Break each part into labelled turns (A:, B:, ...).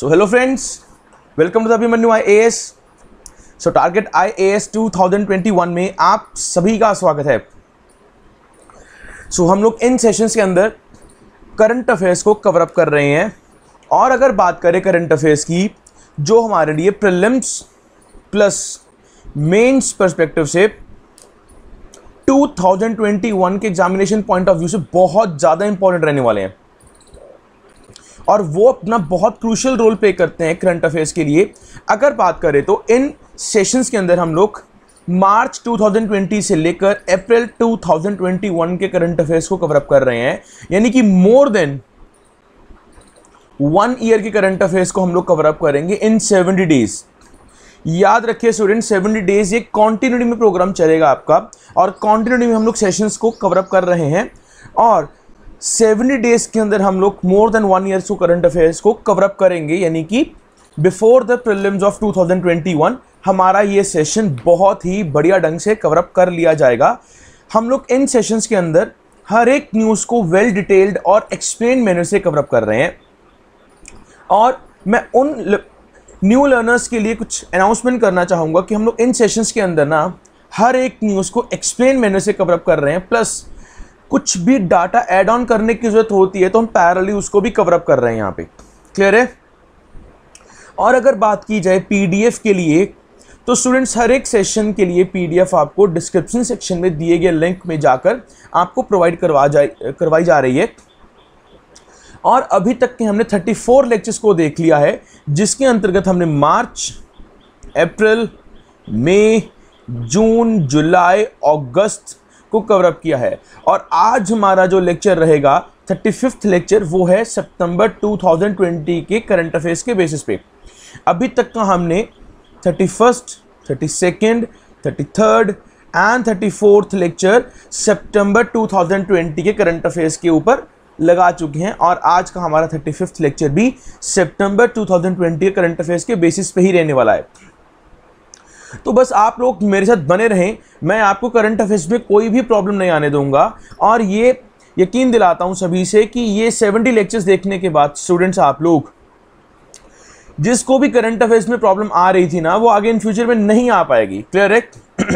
A: So hello friends, welcome to the Abhimanyu IAS। So target IAS 2021 में आप सभी का स्वागत है। हम लोग इन सेशंस के अंदर करंट अफेयर्स को कवर अप कर रहे हैं, और अगर बात करें करंट अफेयर्स की जो हमारे लिए प्रीलिम्स प्लस मेंस पर्सपेक्टिव से 2021 के एग्जामिनेशन पॉइंट ऑफ व्यू से बहुत ज़्यादा इंपॉर्टेंट रहने वाले हैं, और वो अपना बहुत क्रूशियल रोल प्ले करते हैं करंट अफेयर्स के लिए। अगर बात करें तो इन सेशंस के अंदर हम लोग मार्च 2020 से लेकर अप्रैल 2021 के करंट अफेयर्स को कवर अप कर रहे हैं, यानी कि मोर देन 1 ईयर के करंट अफेयर्स को हम लोग कवर अप करेंगे इन 70 डेज। याद रखिए स्टूडेंट, 70 डेज ये कॉन्टिन्यूटी में प्रोग्राम चलेगा आपका, और कॉन्टिन्यूटी में हम लोग सेशंस को कवर अप कर रहे हैं, और 70 डेज के अंदर हम लोग मोर देन 1 ईयर को करंट अफेयर्स को कवर अप करेंगे, यानी कि बिफोर द प्रीलिम्स ऑफ 2021 हमारा ये सेशन बहुत ही बढ़िया ढंग से कवर अप कर लिया जाएगा। हम लोग इन सेशंस के अंदर हर एक न्यूज़ को वेल डिटेल्ड और एक्सप्लेन मैनर से कवर अप कर रहे हैं, और मैं उन न्यू लर्नर्स के लिए कुछ अनाउंसमेंट करना चाहूँगा कि हम लोग इन सेशंस के अंदर ना हर एक न्यूज़ को एक्सप्लेन मैनर से कवर अप कर रहे हैं, प्लस कुछ भी डाटा ऐड ऑन करने की जरूरत होती है तो हम पैरेलली उसको भी कवर अप कर रहे हैं यहाँ पे। क्लियर है? और अगर बात की जाए पीडीएफ के लिए, तो स्टूडेंट्स हर एक सेशन के लिए पीडीएफ आपको डिस्क्रिप्शन सेक्शन में दिए गए लिंक में जाकर आपको प्रोवाइड करवाई जा रही है। और अभी तक के हमने 34 लेक्चर्स को देख लिया है, जिसके अंतर्गत हमने मार्च, अप्रैल, मई, जून, जुलाई, अगस्त को कवर अप किया है। और आज हमारा जो लेक्चर रहेगा 35th लेक्चर, वो है सितंबर 2020 के करंट अफेयर्स के बेसिस पे। अभी तक का हमने 31st, 32nd, 33rd and 34th lecture सितंबर 2020 के करंट अफेयर्स के ऊपर लगा चुके हैं, और आज का हमारा 35th लेक्चर भी सितंबर 2020 के करंट अफेयर्स के बेसिस पे ही रहने वाला है। तो बस आप लोग मेरे साथ बने रहें, मैं आपको करंट अफेयर्स में कोई भी प्रॉब्लम नहीं आने दूंगा, और ये यकीन दिलाता हूं सभी से कि ये 70 लेक्चर्स देखने के बाद स्टूडेंट्स, आप लोग जिसको भी करंट अफेयर्स में प्रॉब्लम आ रही थी ना, वो आगे इन फ्यूचर में नहीं आ पाएगी। क्लियर है?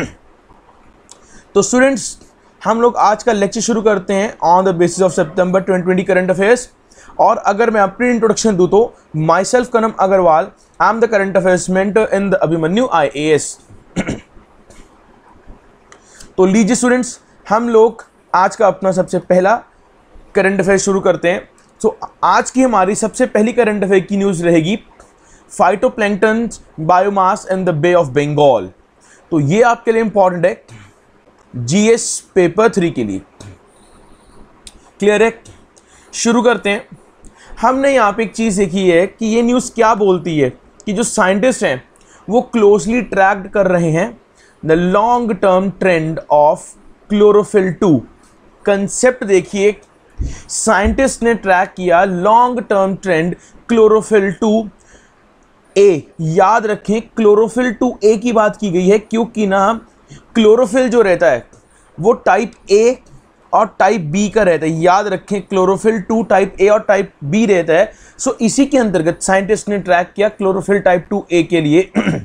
A: तो स्टूडेंट्स, हम लोग आज का लेक्चर शुरू करते हैं ऑन द बेसिस ऑफ सितंबर 2020 करंट अफेयर्स। और अगर मैं अपनी इंट्रोडक्शन दूं तो myself Kanam Agrawal, I am the current affairs mentor in the Abhimanyu IAS। तो लीजिए स्टूडेंट्स, हम लोग आज का अपना सबसे पहला करंट अफेयर शुरू करते हैं। तो आज की हमारी सबसे पहली करंट अफेयर की न्यूज़ रहेगी phytoplankton biomass in the bay of Bengal. तो ये आपके लिए इंपॉर्टेंट है GS पेपर 3 के लिए। क्लियर है? शुरू करते हैं। हमने यहाँ पे एक चीज़ देखी है कि ये न्यूज़ क्या बोलती है कि जो साइंटिस्ट हैं वो क्लोजली ट्रैक्ड कर रहे हैं the long term trend of chlorophyll 2। Concept देखिए, साइंटिस्ट ने ट्रैक किया long term trend chlorophyll 2A। याद रखें क्लोरोफिल 2A की बात की गई है, क्योंकि ना क्लोरोफिल जो रहता है वो टाइप A और टाइप बी का रहता है। याद रखें क्लोरोफिल 2 टाइप ए और टाइप बी रहता है। सो इसी के अंतर्गत साइंटिस्ट ने ट्रैक किया क्लोरोफिल टाइप 2A के लिए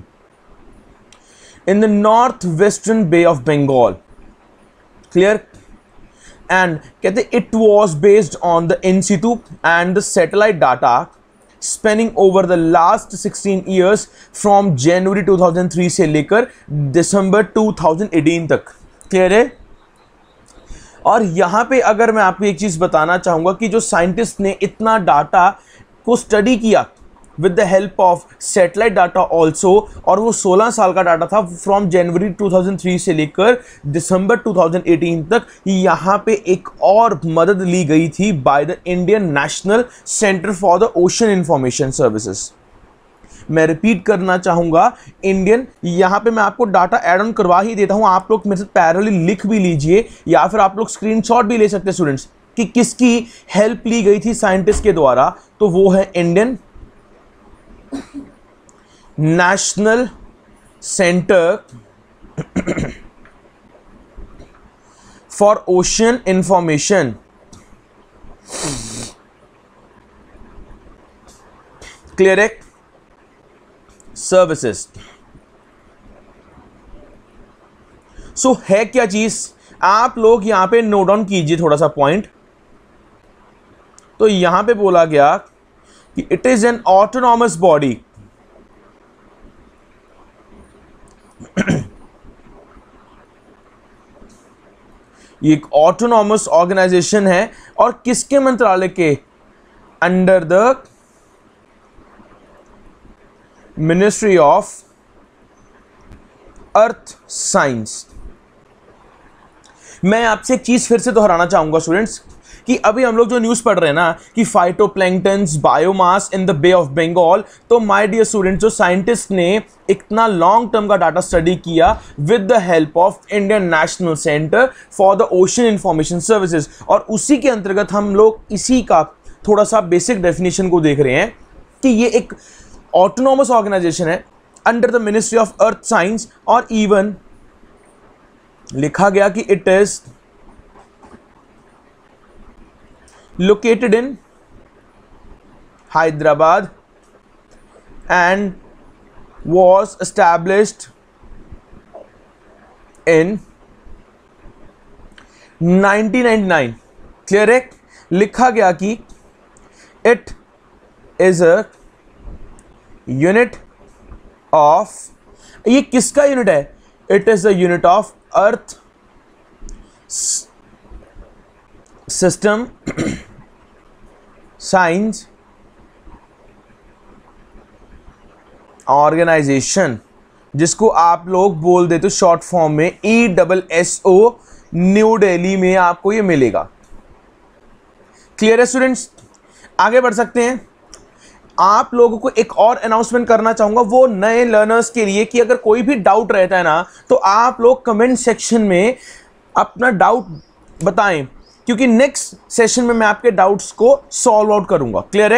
A: in the north western bay of Bengal. Clear? And कहते it was based on the in situ and the satellite data spanning over the last 16 years from January 2003 से लेकर दिसंबर 2018 तक। Clear है? और यहाँ पे अगर मैं आपको एक चीज़ बताना चाहूँगा कि जो साइंटिस्ट ने इतना डाटा को स्टडी किया with the help of satellite data also, और वो 16 साल का डाटा था फ्रॉम जनवरी 2003 से लेकर दिसंबर 2018 तक। यहाँ पे एक और मदद ली गई थी by the Indian national centre for the ocean information services. मैं रिपीट करना चाहूँगा, इंडियन, यहाँ पे मैं आपको डाटा ऐड ऑन करवा ही देता हूँ, आप लोग मेरे साथ पैरेलली लिख भी लीजिए, या फिर आप लोग स्क्रीनशॉट भी ले सकते हैं स्टूडेंट्स कि किसकी हेल्प ली गई थी साइंटिस्ट के द्वारा। तो वो है Indian national centre for ocean information. Clear है? सर्विसेज। सो है क्या चीज, आप लोग यहां पे नोट डाउन कीजिए थोड़ा सा पॉइंट। तो यहां पे बोला गया कि it is an autonomous body. ये एक ऑटोनॉमस ऑर्गेनाइजेशन है और किसके मंत्रालय के under the ministry of earth science. मैं आपसे एक चीज फिर से दोहराना चाहूंगा स्टूडेंट्स कि अभी हम लोग जो न्यूज़ पढ़ रहे हैं ना कि phytoplanktons biomass in the bay of Bengal, तो माय डियर स्टूडेंट्स जो साइंटिस्ट ने इतना लॉन्ग टर्म का डाटा स्टडी किया with the help of Indian national centre for the ocean information services, और उसी के अंतर्गत हम लोग इसी का थोड़ा सा बेसिक डेफिनेशन को देख रहे हैं कि ये एक ऑटोनॉमस ऑर्गेनाइजेशन है under the ministry of earth science, और इवन लिखा गया कि it is located in Hyderabad and was established in 1999। क्लियर है? लिखा गया कि it is a unit of, ये किसका यूनिट है? it is a unit of earth system science organisation, जिसको आप लोग बोल देते हो शॉर्ट फॉर्म में ESSO। न्यू दिल्ली में आपको ये मिलेगा। क्लियर है स्टूडेंट्स? आगे बढ़ सकते हैं। आप लोगों को एक और अनाउंसमेंट करना चाहूंगा वो नए लर्नर्स के लिए कि अगर कोई भी डाउट रहता है ना तो आप लोग कमेंट सेक्शन में अपना डाउट बताएं, क्योंकि नेक्स्ट सेशन में मैं आपके डाउट्स को सॉल्व आउट करूंगा। क्लियर है?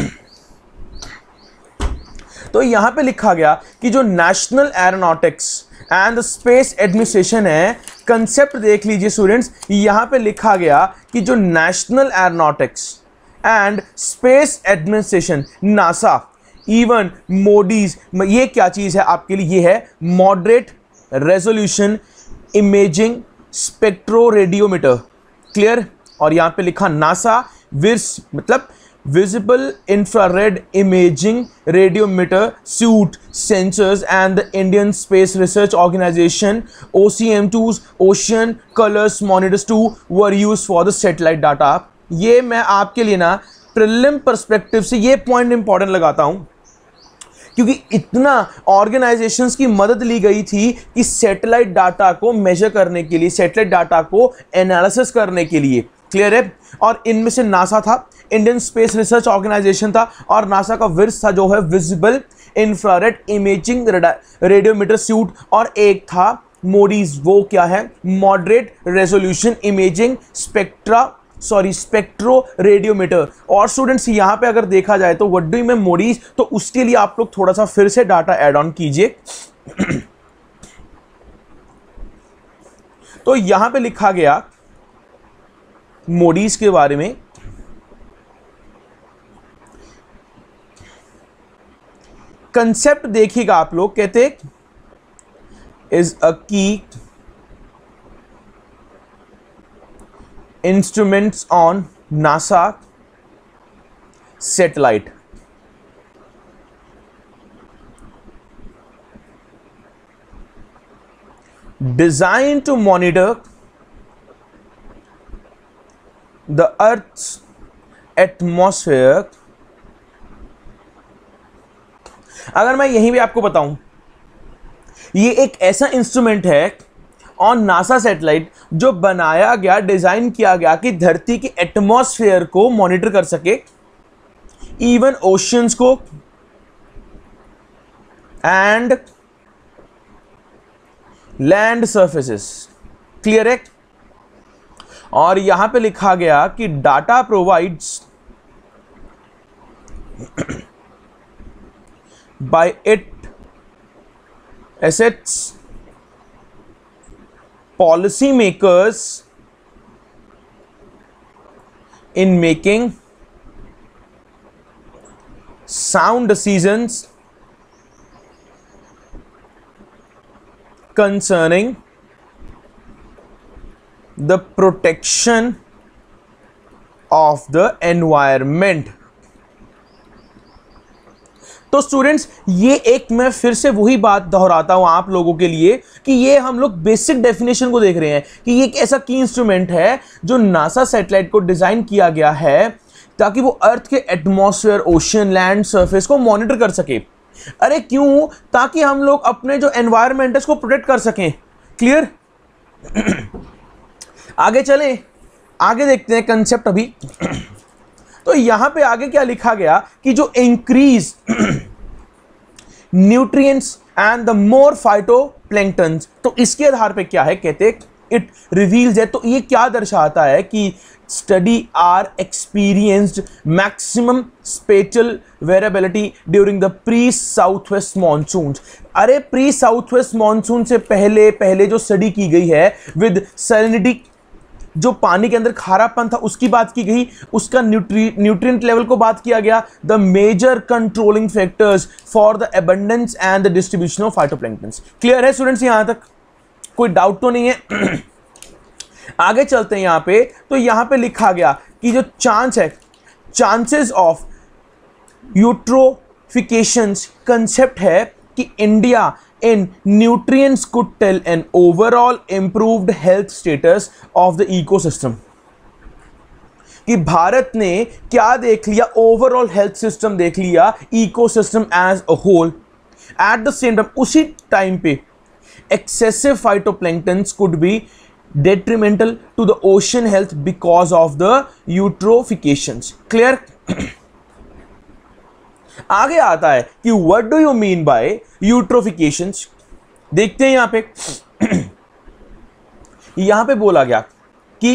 A: तो यहां पे लिखा गया कि जो national aeronautics and space administration है, कंसेप्ट देख लीजिए स्टूडेंट्स। यहां पे लिखा गया कि जो national aeronautics and space administration NASA, even MODIS, ये क्या चीज है आपके लिए? ये है moderate resolution imaging spectroradiometer. Clear? और यहां पे लिखा नासा विर्स मतलब visible infrared imaging radiometer suite sensors and the Indian space research organisation OCM2 ocean colours monitors 2 were use for the satellite data. ये मैं आपके लिए ना प्रीलिम पर्सपेक्टिव से ये पॉइंट इंपॉर्टेंट लगाता हूं, क्योंकि इतना ऑर्गेनाइजेशंस की मदद ली गई थी कि सैटेलाइट डाटा को मेजर करने के लिए, सैटेलाइट डाटा को एनालिसिस करने के लिए। क्लियर है? और इनमें से नासा था, इंडियन स्पेस रिसर्च ऑर्गेनाइजेशन था, और नासा का विर्स था जो है visible infrared imaging radiometer suite, और एक था मोडीज, वो क्या है? Moderate resolution imaging spectroradiometer. और स्टूडेंट्स यहां पे अगर देखा जाए तो what do you mean MODIS, तो उसके लिए आप लोग थोड़ा सा फिर से डाटा ऐड ऑन कीजिए। तो यहां पे लिखा गया मोडीज के बारे में, कंसेप्ट देखिएगा आप लोग। कहते इज अ की instruments on NASA satellite। Designed to monitor the Earth's atmosphere। अगर मैं यहीं भी आपको बताऊं, ये एक ऐसा इंस्ट्रूमेंट है ऑन नासा सैटेलाइट जो बनाया गया, डिजाइन किया गया कि धरती की एटमॉस्फेयर को मॉनिटर कर सके, इवन ओशियंस को एंड लैंड सर्फेसेस। क्लियर है? और यहां पे लिखा गया कि data provides by it assists policy makers in making sound decisions concerning the protection of the environment। तो स्टूडेंट्स, ये एक मैं फिर से वही बात दोहराता हूं आप लोगों के लिए कि ये हम लोग बेसिक डेफिनेशन को देख रहे हैं कि ये एक ऐसा की इंस्ट्रूमेंट है जो नासा सैटेलाइट को डिजाइन किया गया है ताकि वो अर्थ के एटमॉस्फेयर, ओशन, लैंड सरफेस को मॉनिटर कर सके। अरे क्यों? ताकि हम लोग अपने जो एनवायरमेंट है उसको प्रोटेक्ट कर सकें। क्लियर? आगे चलें, आगे देखते हैं कंसेप्ट अभी। तो यहां पे आगे क्या लिखा गया कि जो increase nutrients and the more phytoplanktons, तो इसके आधार पे क्या है, कहते इट रिवील्स है। तो ये क्या दर्शाता है कि study are experienced maximum spatial variability during the pre south west monsoon. अरे प्री साउथ वेस्ट मॉनसून से पहले जो स्टडी की गई है विद सैलिनिटी, जो पानी के अंदर खारापन था उसकी बात की गई, उसका न्यूट्रिएंट लेवल को बात किया गया, the major controlling factors for the abundance and the distribution of phytoplanktons. Clear है स्टूडेंट्स? यहां तक कोई डाउट तो नहीं है? आगे चलते हैं यहां पे। तो यहां पे लिखा गया कि जो चांस है, चांसेस ऑफ यूट्रोफिकेशंस कंसेप्ट है कि India in nutrients could tell an overall improved health status of the ecosystem। कि भारत ने क्या देख लिया, ओवरऑल हेल्थ सिस्टम देख लिया, ecosystem as a whole. At the same time, उसी टाइम पे excessive phytoplanktons could be detrimental to the ocean health because of the eutrophications। Clear? आगे आता है कि what do you mean by eutrophications। देखते हैं यहां पे यहां पे बोला गया कि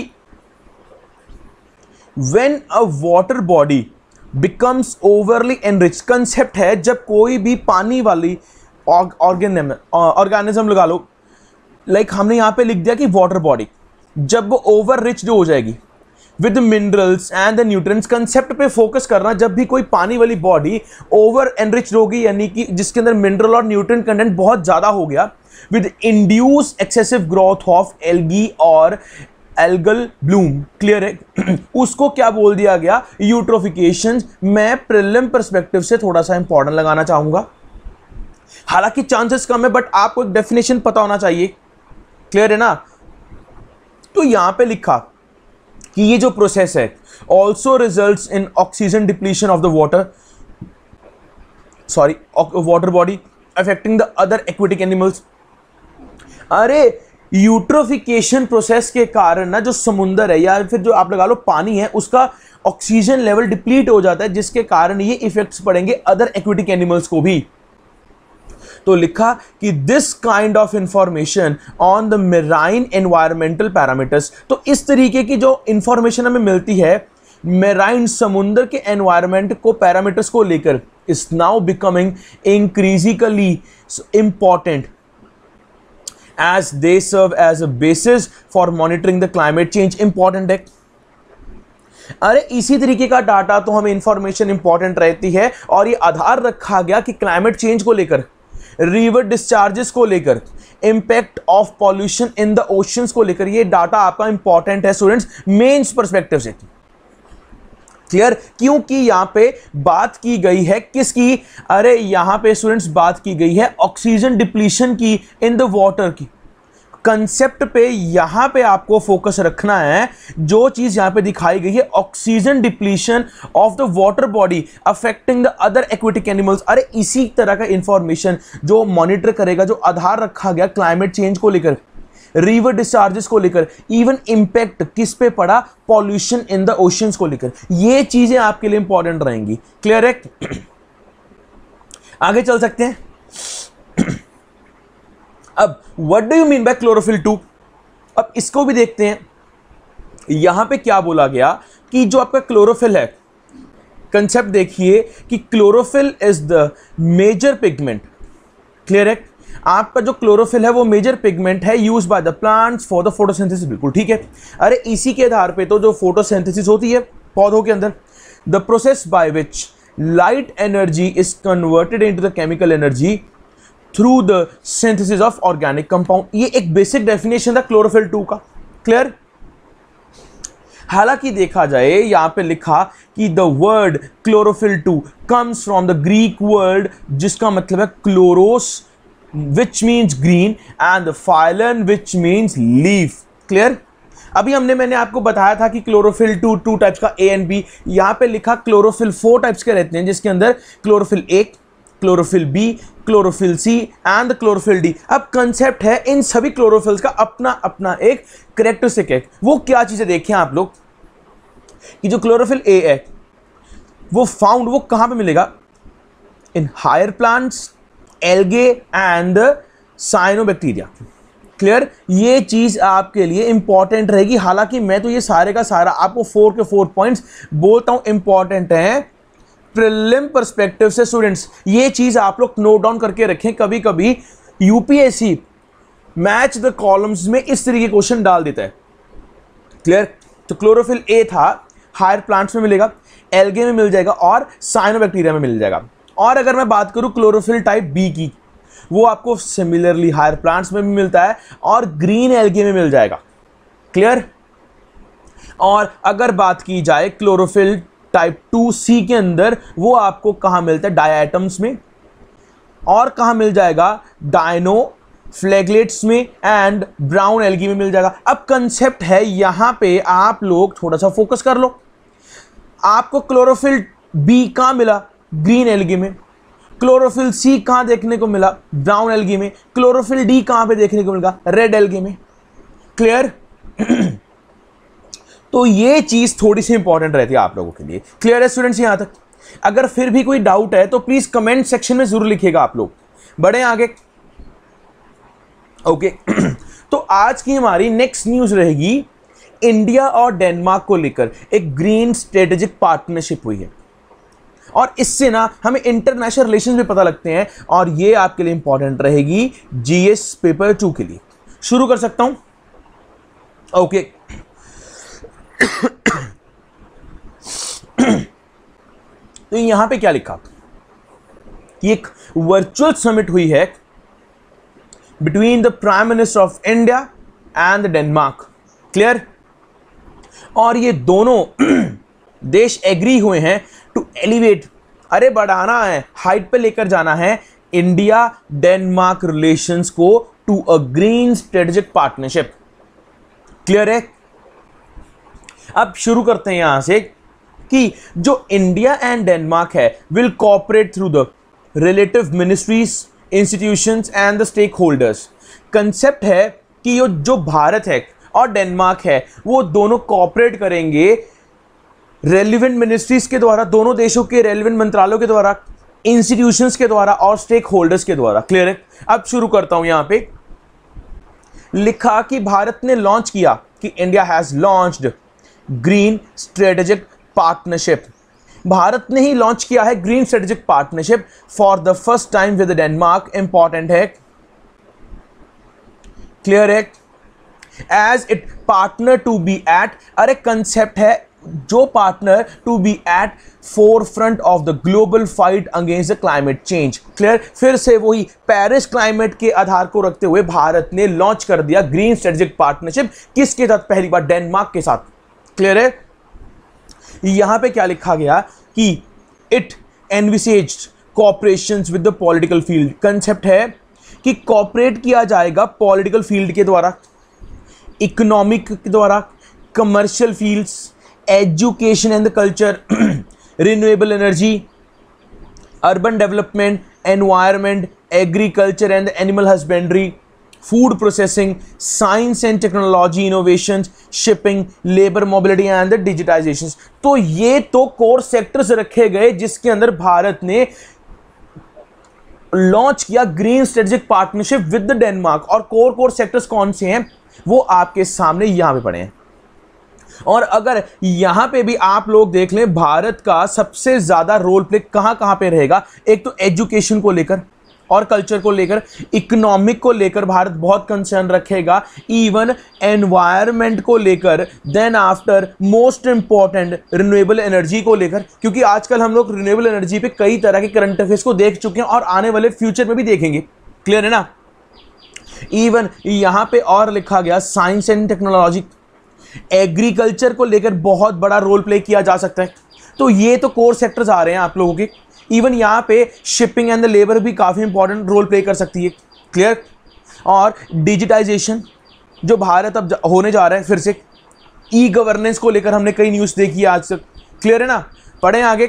A: when a water body becomes overly enriched, concept है जब कोई भी पानी वाली ऑर्गेनिज्म लगा लो, लाइक हमने यहां पे लिख दिया कि वाटर बॉडी जब वो ओवर रिच हो जाएगी with minerals and the nutrients, concept पे फोकस करना। जब भी कोई पानी वाली बॉडी ओवर एनरिच होगी, यानी कि जिसके अंदर मिनरल और न्यूट्रिएंट कंटेंट बहुत ज्यादा हो गया, with induce excessive growth of algae और एल्गल ब्लूम। क्लियर है? उसको क्या बोल दिया गया, यूट्रोफिकेशन। मैं प्रीलिम पर्सपेक्टिव से थोड़ा सा इंपॉर्टेंट लगाना चाहूंगा, हालांकि चांसेस कम है बट आपको एक डेफिनेशन पता होना चाहिए। क्लियर है ना? तो यहां पे लिखा कि ये जो प्रोसेस है also results in oxygen depletion of the water body affecting the other aquatic animals. अरे यूट्रोफिकेशन प्रोसेस के कारण ना जो समुंदर है या फिर जो आप लगा लो पानी है, उसका ऑक्सीजन लेवल डिप्लीट हो जाता है, जिसके कारण ये इफेक्ट्स पड़ेंगे अदर एक्वेटिक एनिमल्स को भी। तो लिखा कि this kind of information on the marine environmental parameters. तो इस तरीके की जो इंफॉर्मेशन हमें मिलती है मेराइन समुद्र के एनवायरमेंट को, पैरामीटर्स को लेकर, is now becoming increasingly important as they serve as a basis for monitoring the climate change. Important है। अरे इसी तरीके का डाटा तो हमें इंफॉर्मेशन इंपॉर्टेंट रहती है और ये आधार रखा गया कि क्लाइमेट चेंज को लेकर, रिवर डिस्चार्जेस को लेकर, impact of pollution in the oceans को लेकर, ये डाटा आपका इंपॉर्टेंट है स्टूडेंट्स मेंस पर्सपेक्टिव से। क्लियर? क्योंकि यहां पे बात की गई है किसकी? अरे यहां पे स्टूडेंट्स बात की गई है ऑक्सीजन डिप्लीशन की इन द वाटर की। कंसेप्ट पे यहां पे आपको फोकस रखना है। जो चीज यहां पे दिखाई गई है oxygen depletion of the water body affecting the other aquatic animals. अरे इसी तरह का इंफॉर्मेशन जो मॉनिटर करेगा, जो आधार रखा गया क्लाइमेट चेंज को लेकर, रिवर डिस्चार्जेस को लेकर, इवन इंपैक्ट किस पे पड़ा, पॉल्यूशन इन द ओशंस को लेकर, ये चीजें आपके लिए इंपॉर्टेंट रहेंगी। क्लियर है? आगे चल सकते हैं। अब what do you mean by chlorophyll 2? अब इसको भी देखते हैं। यहां पे क्या बोला गया कि जो आपका क्लोरोफिल है, कंसेप्ट देखिए कि chlorophyll is the major pigment. Clear है? आपका जो क्लोरोफिल है वो मेजर पिगमेंट है use by the plants for the photosynthesis. बिल्कुल ठीक है। अरे इसी के आधार पे तो जो फोटोसिंथेसिस होती है पौधों के अंदर, the process by which light energy is converted into the chemical energy through the synthesis of organic compound. ये एक बेसिक डेफिनेशन था क्लोरोफिल 2 का। क्लियर? हालांकि देखा जाए यहां पे लिखा कि the word chlorophyll 2 comes from the Greek word जिसका मतलब है chloros which means green and the phyllon which means leaf. Clear? अभी मैंने आपको बताया था कि क्लोरोफिल 2 टाइप्स का ए एंड बी, यहां पे लिखा क्लोरोफिल 4 टाइप्स के रहते हैं जिसके अंदर chlorophyll A, chlorophyll B, chlorophyll C and chlorophyll D. अब कंसेप्ट है इन सभी क्लोरोफिल्स का अपना अपना एक कैरेक्टरिस्टिक है। वो क्या चीजें देखें आप लोग कि जो क्लोरोफिल ए है वो कहां पे मिलेगा? In higher plants, algae and cyanobacteria. Clear? ये चीज आपके लिए इंपॉर्टेंट रहेगी। हालांकि मैं तो ये सारे का सारा आपको 4 के 4 पॉइंट्स बोलता हूं इंपॉर्टेंट है प्रीलिम पर्सपेक्टिव से। स्टूडेंट्स ये चीज आप लोग नोट डाउन करके रखें। कभी कभी यूपीएससी मैच द कॉलम्स में इस तरीके के क्वेश्चन डाल देता है। क्लियर? तो क्लोरोफिल ए था, हायर प्लांट्स में मिलेगा, एल्गे में मिल जाएगा और साइनोबैक्टीरिया में मिल जाएगा। और अगर मैं बात करूं क्लोरोफिल टाइप बी की, वो आपको सिमिलरली हायर प्लांट्स में भी मिलता है और ग्रीन एल्गे में मिल जाएगा। क्लियर? और अगर बात की जाए क्लोरोफिल टाइप 2C के अंदर, वो आपको कहां मिलता है? डायटम्स में। और कहां मिल जाएगा? डायनो फ्लैगलेट्स में एंड ब्राउन एल्गी में मिल जाएगा। अब कंसेप्ट है यहां पे आप लोग थोड़ा सा फोकस कर लो। आपको क्लोरोफिल बी कहां मिला? ग्रीन एल्गी में। क्लोरोफिल सी कहां देखने को मिला? ब्राउन एल्गी में। क्लोरोफिल डी कहां पे देखने को मिला? रेड एल्गी में। क्लियर? तो ये चीज थोड़ी सी इंपॉर्टेंट रहती है आप लोगों के लिए। क्लियर है स्टूडेंट्स यहां तक? अगर फिर भी कोई डाउट है तो प्लीज कमेंट सेक्शन में जरूर लिखिएगा आप लोग। बढ़े आगे। ओके तो आज की हमारी नेक्स्ट न्यूज रहेगी इंडिया और डेनमार्क को लेकर एक ग्रीन स्ट्रेटेजिक पार्टनरशिप हुई है और इससे ना हमें इंटरनेशनल रिलेशंस भी पता लगते हैं और ये आपके लिए इंपॉर्टेंट रहेगी जीएस पेपर 2 के लिए। शुरू कर सकता हूं? ओके तो यहां पे क्या लिखा कि एक वर्चुअल समिट हुई है between the prime minister of India and Denmark. Clear? और ये दोनों देश एग्री हुए हैं टू एलिवेट, अरे बढ़ाना है, हाइट पे लेकर जाना है इंडिया डेनमार्क रिलेशंस को to a green strategic partnership. Clear है? अब शुरू करते हैं यहां से कि जो इंडिया एंड डेनमार्क है will cooperate through the relative ministries, institutions and the stakeholders. Concept है कि ये जो भारत है और डेनमार्क है वो दोनों कोऑपरेट करेंगे रेलिवेंट मिनिस्ट्रीज के द्वारा, दोनों देशों के रेलिवेंट मंत्रालयों के द्वारा, इंस्टीट्यूशंस के द्वारा और स्टेक होल्डर्स के द्वारा। क्लियर है? अब शुरू करता हूं। यहां पे लिखा कि भारत ने लॉन्च किया कि India has launched green strategic partnership. Bharat ने ही लॉन्च किया है green strategic partnership for the first time with Denmark. Important है। क्लियर है? As it partner to be at, अरे कंसेप्ट है जो partner to be at forefront of the global fight against the climate change. Clear? फिर से वही Paris climate के आधार को रखते हुए भारत ने लॉन्च कर दिया ग्रीन स्ट्रेटेजिक पार्टनरशिप। किसके साथ? पहली बार डेनमार्क के साथ। क्लियर है? यहां पे क्या लिखा गया कि it envisaged cooperations with the political field. Concept है कि कोऑपरेट किया जाएगा पॉलिटिकल फील्ड के द्वारा, इकोनॉमिक के द्वारा, commercial fields, education and the culture, renewable energy, urban development, environment, agriculture and animal husbandry, food processing, science and technology innovation, shipping, labour mobility and the digitisation. तो ये तो core sectors रखे गए जिसके अंदर भारत ने लॉन्च किया green strategic partnership with Denmark. और कोर सेक्टर्स कौन से हैं वो आपके सामने यहां पे पड़े हैं। और अगर यहां पे भी आप लोग देख लें भारत का सबसे ज्यादा रोल प्ले कहां पे रहेगा, एक तो एजुकेशन को लेकर, और कल्चर को लेकर, इकोनॉमिक को लेकर भारत बहुत कंसर्न रखेगा, इवन एनवायरनमेंट को लेकर, then after most important renewable energy को लेकर, क्योंकि आजकल हम लोग रिन्यूएबल एनर्जी पे कई तरह के करंट अफेयर्स को देख चुके हैं और आने वाले फ्यूचर में भी देखेंगे। क्लियर है ना? इवन यहां पे और लिखा गया साइंस एंड टेक्नोलॉजी, एग्रीकल्चर को लेकर बहुत बड़ा रोल प्ले किया जा सकता है। तो ये तो कोर सेक्टर्स आ रहे हैं आप लोगों के। इवन यहाँ पे शिपिंग एंड द लेबर भी काफ़ी इंपॉर्टेंट रोल प्ले कर सकती है। क्लियर? और डिजिटाइजेशन जो भारत अब होने जा रहा है, फिर से ई गवर्नेंस को लेकर हमने कई न्यूज़ देखी है आज तक। क्लियर है ना? पढ़ें आगे।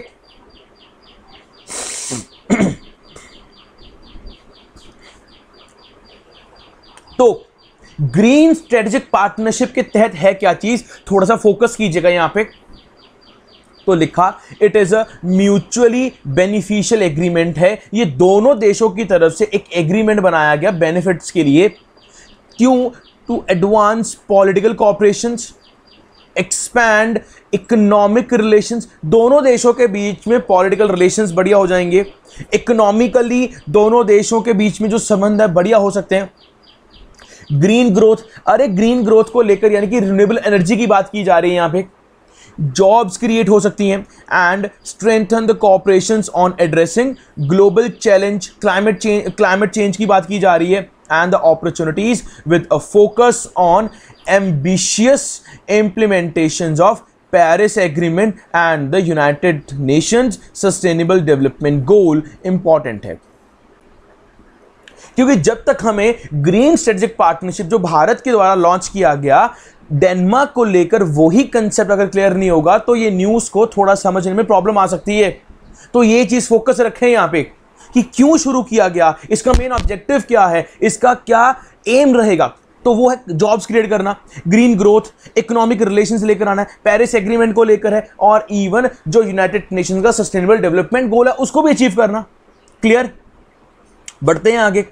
A: तो ग्रीन स्ट्रेटेजिक पार्टनरशिप के तहत है क्या चीज, थोड़ा सा फोकस कीजिएगा यहां पे। तो लिखा it is a mutually beneficial agreement है। ये दोनों देशों की तरफ से एक एग्रीमेंट बनाया गया बेनिफिट्स के लिए। क्यों? To advance political cooperations, expand economic relations. दोनों देशों के बीच में पॉलिटिकल रिलेशंस बढ़िया हो जाएंगे, इकोनॉमिकली दोनों देशों के बीच में जो संबंध है बढ़िया हो सकते हैं। ग्रीन ग्रोथ, अरे ग्रीन ग्रोथ को लेकर यानी कि रिन्यूएबल एनर्जी की बात की जा रही है यहां पे। जॉब्स क्रिएट हो सकती हैं and strengthen the cooperations on addressing global challenge, climate change की बात की जा रही है and the opportunities with a focus on ambitious implementations of Paris agreement and the United Nations sustainable development goal important है। क्योंकि जब तक हमें ग्रीन स्ट्रेटेजिक पार्टनरशिप जो भारत के द्वारा लॉन्च किया गया डेनमार्क को लेकर, वही कंसेप्ट अगर क्लियर नहीं होगा तो ये न्यूज़ को थोड़ा समझने में प्रॉब्लम आ सकती है। तो ये चीज़ फोकस रखें यहाँ पे कि क्यों शुरू किया गया, इसका मेन ऑब्जेक्टिव क्या है, इसका क्या एम रहेगा। तो वो है जॉब्स क्रिएट करना, ग्रीन ग्रोथ, इकोनॉमिक रिलेशंस लेकर आना है, पेरिस एग्रीमेंट को लेकर है, और इवन जो यूनाइटेड नेशंस का सस्टेनेबल डेवलपमेंट गोल है उसको भी अचीव करना। क्लियर? बढ़ते हैं आगे।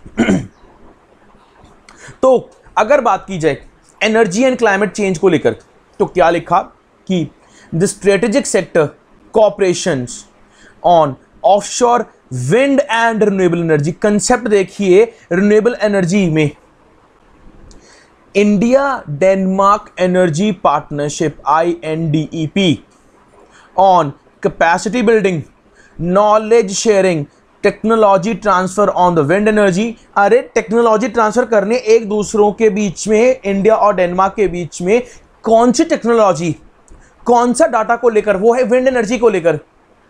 A: तो अगर बात की जाए एनर्जी एंड क्लाइमेट चेंज को लेकर, तो क्या लिखा कि the strategic sector cooperations on offshore wind and renewable energy. Concept देखिए, रिन्यूएबल एनर्जी में India Denmark energy partnership INDEP on capacity building, knowledge sharing, technology transfer on the wind energy. अरे technology transfer करने एक दूसरों के बीच में, India और Denmark के बीच में कौन सी टेक्नोलॉजी, कौन सा डाटा को लेकर, वो है विंड एनर्जी को लेकर।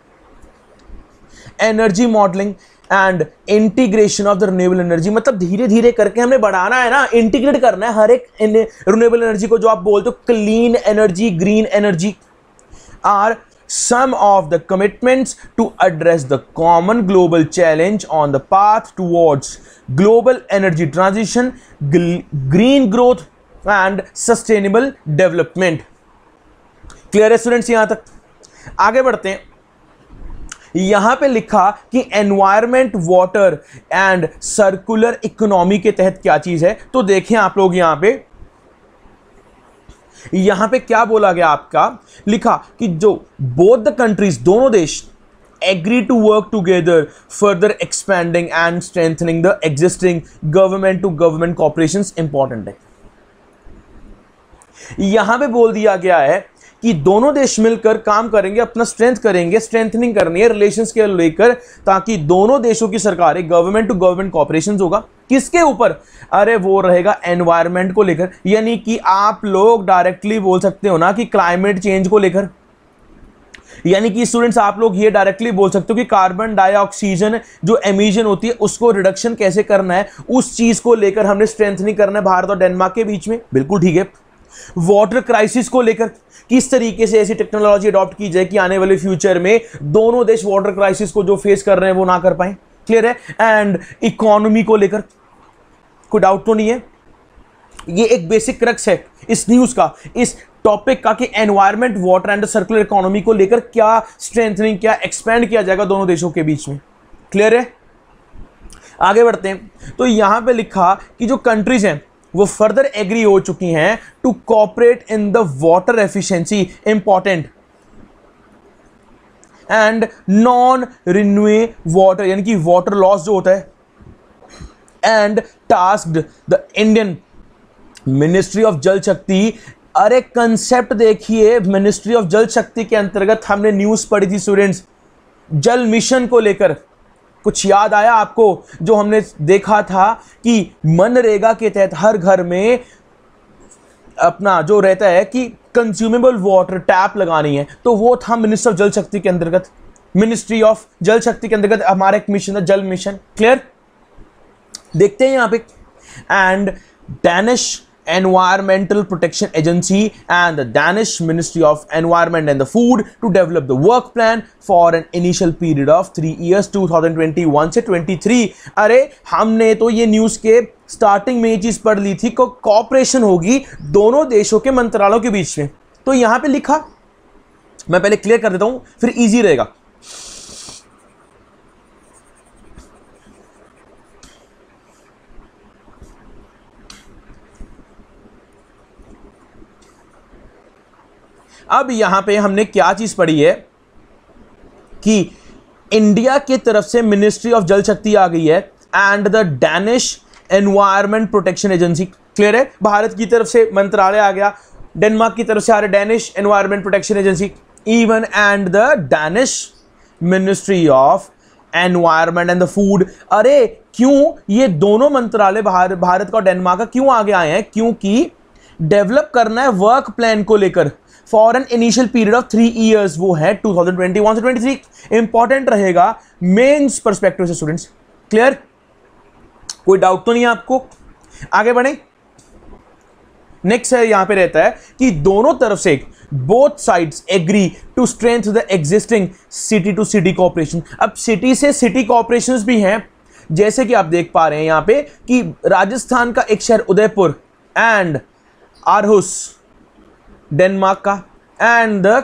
A: Energy modelling and integration of the renewable energy, मतलब धीरे धीरे करके हमें बढ़ाना है ना, इंटीग्रेट करना है हर एक रिन्यूएबल एनर्जी को। जो आप बोलते हो clean energy, green energy are some of the commitments to address the common global challenge on the path towards global energy transition, green growth and sustainable development. Clear है students? यहां तक आगे बढ़ते हैं। यहां पे लिखा कि environment, water and circular economy के तहत क्या चीज है। तो देखें आप लोग यहां पे क्या बोला गया आपका, लिखा कि जो बोथ द कंट्रीज, दोनों देश agree to work together further expanding and strengthening the existing government to government cooperations. Important है, यहां पे बोल दिया गया है कि दोनों देश मिलकर काम करेंगे, अपना स्ट्रेंथ करेंगे, स्ट्रेंथनिंग करनी है रिलेशंस के लेकर, ताकि दोनों देशों की सरकारें गवर्नमेंट टू गवर्नमेंट कोऑपरेशंस होगा। किसके ऊपर? अरे वो रहेगा एनवायरनमेंट को लेकर, यानी कि आप लोग डायरेक्टली बोल सकते हो ना कि क्लाइमेट चेंज को लेकर, यानी कि स्टूडेंट्स आप लोग ये डायरेक्टली बोल सकते हो कि कार्बन डाइऑक्सीजन जो एमिशन होती है उसको रिडक्शन कैसे करना है, उस चीज को लेकर हमने स्ट्रेंथनिंग करना है भारत और डेनमार्क के बीच में। बिल्कुल ठीक है। वाटर क्राइसिस को लेकर किस तरीके से ऐसी टेक्नोलॉजी अडॉप्ट की जाए कि आने वाले फ्यूचर में दोनों देश वाटर क्राइसिस को जो फेस कर रहे हैं वो ना कर पाए। क्लियर है? एंड इकोनॉमी को लेकर कोई डाउट तो नहीं है, ये एक बेसिक क्रक्स है इस न्यूज का, इस टॉपिक का, कि environment, water and circular economy को लेकर क्या स्ट्रेंथनिंग, क्या एक्सपेंड किया जाएगा दोनों देशों के बीच में। क्लियर है? आगे बढ़ते हैं। तो यहां पे लिखा कि जो कंट्रीज हैं वो फर्दर एग्री हो चुकी हैं to cooperate in the water efficiency. Important, and non revenue water, यानी कि वाटर लॉस जो होता है, and tasked the Indian ministry of Jal Shakti. अरे कंसेप्ट देखिए, मिनिस्ट्री ऑफ जल शक्ति के अंतर्गत हमने न्यूज पढ़ी थी स्टूडेंट्स, जल मिशन को लेकर। कुछ याद आया आपको जो हमने देखा था कि मनरेगा के तहत हर घर में अपना जो रहता है कि कंज्यूमेबल वाटर टैप लगानी है, तो वो था मिनिस्ट्री ऑफ जल शक्ति के अंतर्गत, मिनिस्ट्री ऑफ जल शक्ति के अंतर्गत हमारा एक मिशन है, जल मिशन। क्लियर? देखते हैं यहां पे, and Danish Environmental Protection Agency and the Danish Ministry of Environment and the Food to develop the work plan for an initial period of 3 years 2021 से 23। अरे हमने तो ये न्यूज के स्टार्टिंग में ये चीज पढ़ ली थी, कॉपरेशन होगी दोनों देशों के मंत्रालयों के बीच में। तो यहां पे लिखा, मैं पहले क्लियर कर देता हूं फिर इजी रहेगा। अब यहां पे हमने क्या चीज पढ़ी है कि इंडिया की तरफ से मिनिस्ट्री ऑफ जल शक्ति आ गई है and the Danish environment protection agency. Clear है? भारत की तरफ से मंत्रालय आ गया, डेनमार्क की तरफ से आ रहा Danish environment protection agency, even and the Danish ministry of environment and the food. अरे क्यों ये दोनों मंत्रालय भारत का और डेनमार्क का क्यों आगे आए हैं? क्योंकि डेवलप करना है वर्क प्लान को लेकर for an initial period of 3 years, वो है 2021 से 23। इंपॉर्टेंट रहेगा मेंस पर्सपेक्टिव से स्टूडेंट्स। क्लियर? कोई डाउट तो नहीं है आपको? आगे बढ़े। नेक्स्ट है, यहां पे रहता है कि दोनों तरफ से both sides agree to strength the existing city to city cooperation. अब सिटी से सिटी कॉपरेशंस भी हैं, जैसे कि आप देख पा रहे हैं यहां पे कि राजस्थान का एक शहर उदयपुर एंड आरहुस डेनमार्क का, and the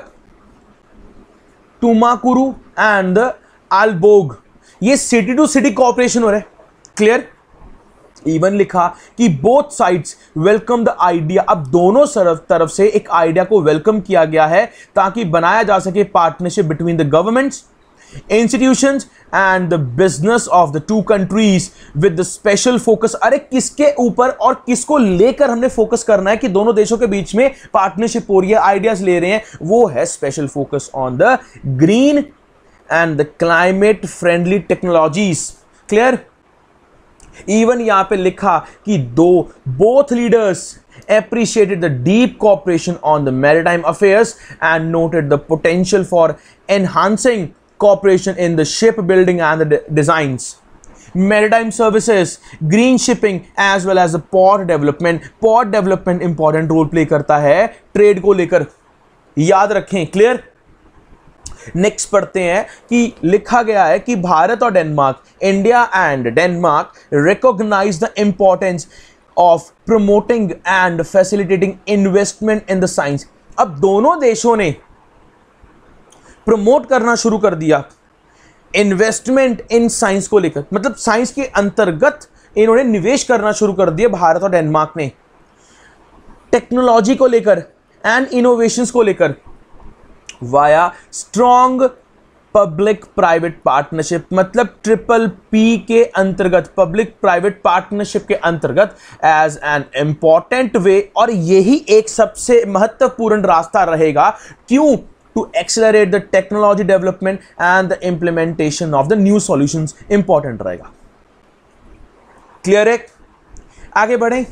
A: Tumakuru and the Aalborg, ये सिटी टू सिटी कॉपरेशन हो रहा है। क्लियर? इवन लिखा कि both sides welcome the idea. अब दोनों तरफ से एक आइडिया को वेलकम किया गया है ताकि बनाया जा सके partnership between the governments, institutions and the business of the two countries with the special focus। अरे किसके ऊपर और किसको लेकर हमने फोकस करना है कि दोनों देशों के बीच में पार्टनरशिप हो रही है, आइडियाज ले रहे हैं, वो है special focus on the green and the climate friendly technologies. Clear? Even यहां पे लिखा कि both leaders appreciated the deep cooperation on the maritime affairs and noted the potential for enhancing cooperation in the shipbuilding and the designs, maritime services, green shipping as well as the port development। port development important role play करता है trade को लेकर, याद रखें। Clear? Next पढ़ते हैं कि लिखा गया है कि भारत और Denmark, India and Denmark recognize the importance of promoting and facilitating investment in the science। अब दोनों देशों ने प्रमोट करना शुरू कर दिया इन्वेस्टमेंट इन साइंस को लेकर, मतलब साइंस के अंतर्गत इन्होंने निवेश करना शुरू कर दिया भारत और डेनमार्क ने, टेक्नोलॉजी को लेकर एंड इनोवेशंस को लेकर, via strong public private partnership, मतलब PPP के अंतर्गत, पब्लिक प्राइवेट पार्टनरशिप के अंतर्गत एज एन इंपॉर्टेंट वे। और यही एक सबसे महत्वपूर्ण रास्ता रहेगा। क्यों? to accelerate the technology development and the implementation of the new solutions। important रहेगा। क्लियर है? आगे बढ़े।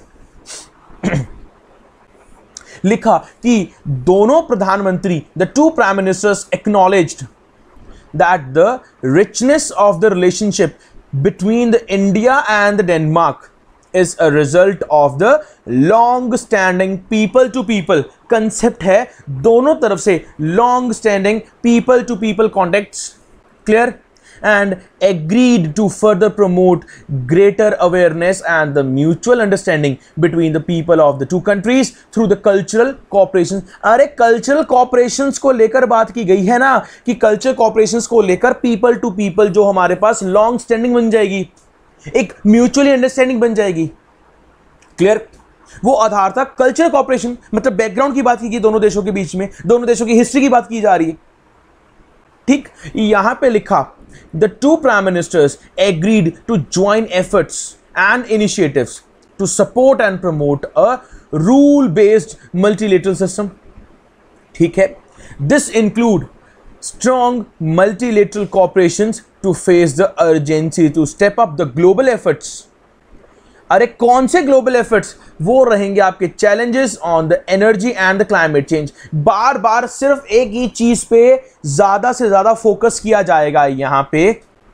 A: लिखा कि दोनों प्रधानमंत्री, the two prime ministers acknowledged that the richness of the relationship between the India and the Denmark is a result of the long standing people to people concept है, दोनों तरफ से long standing people to people contacts। clear? and agreed to further promote greater awareness and the mutual understanding between the people of the two countries through the cultural cooperation। अरे cultural cooperations को लेकर बात की गई है ना कि cultural cooperations को लेकर people to people जो हमारे पास long standing बन जाएगी, एक म्यूचुअली अंडरस्टैंडिंग बन जाएगी। क्लियर? वो आधार था कल्चरल कॉपरेशन, मतलब बैकग्राउंड की बात की गई दोनों देशों के बीच में, दोनों देशों की हिस्ट्री की बात की जा रही है। ठीक, यहां पे लिखा the two prime ministers agreed to join efforts and initiatives to support and promote a rule based multilateral system. ठीक है, this include strong multilateral corporations to face the urgency to step up the global efforts। अरे कौन से global efforts? वो रहेंगे आपके challenges on the energy and the climate change. बार बार सिर्फ एक ही चीज पे ज्यादा से ज्यादा फोकस किया जाएगा यहां पे,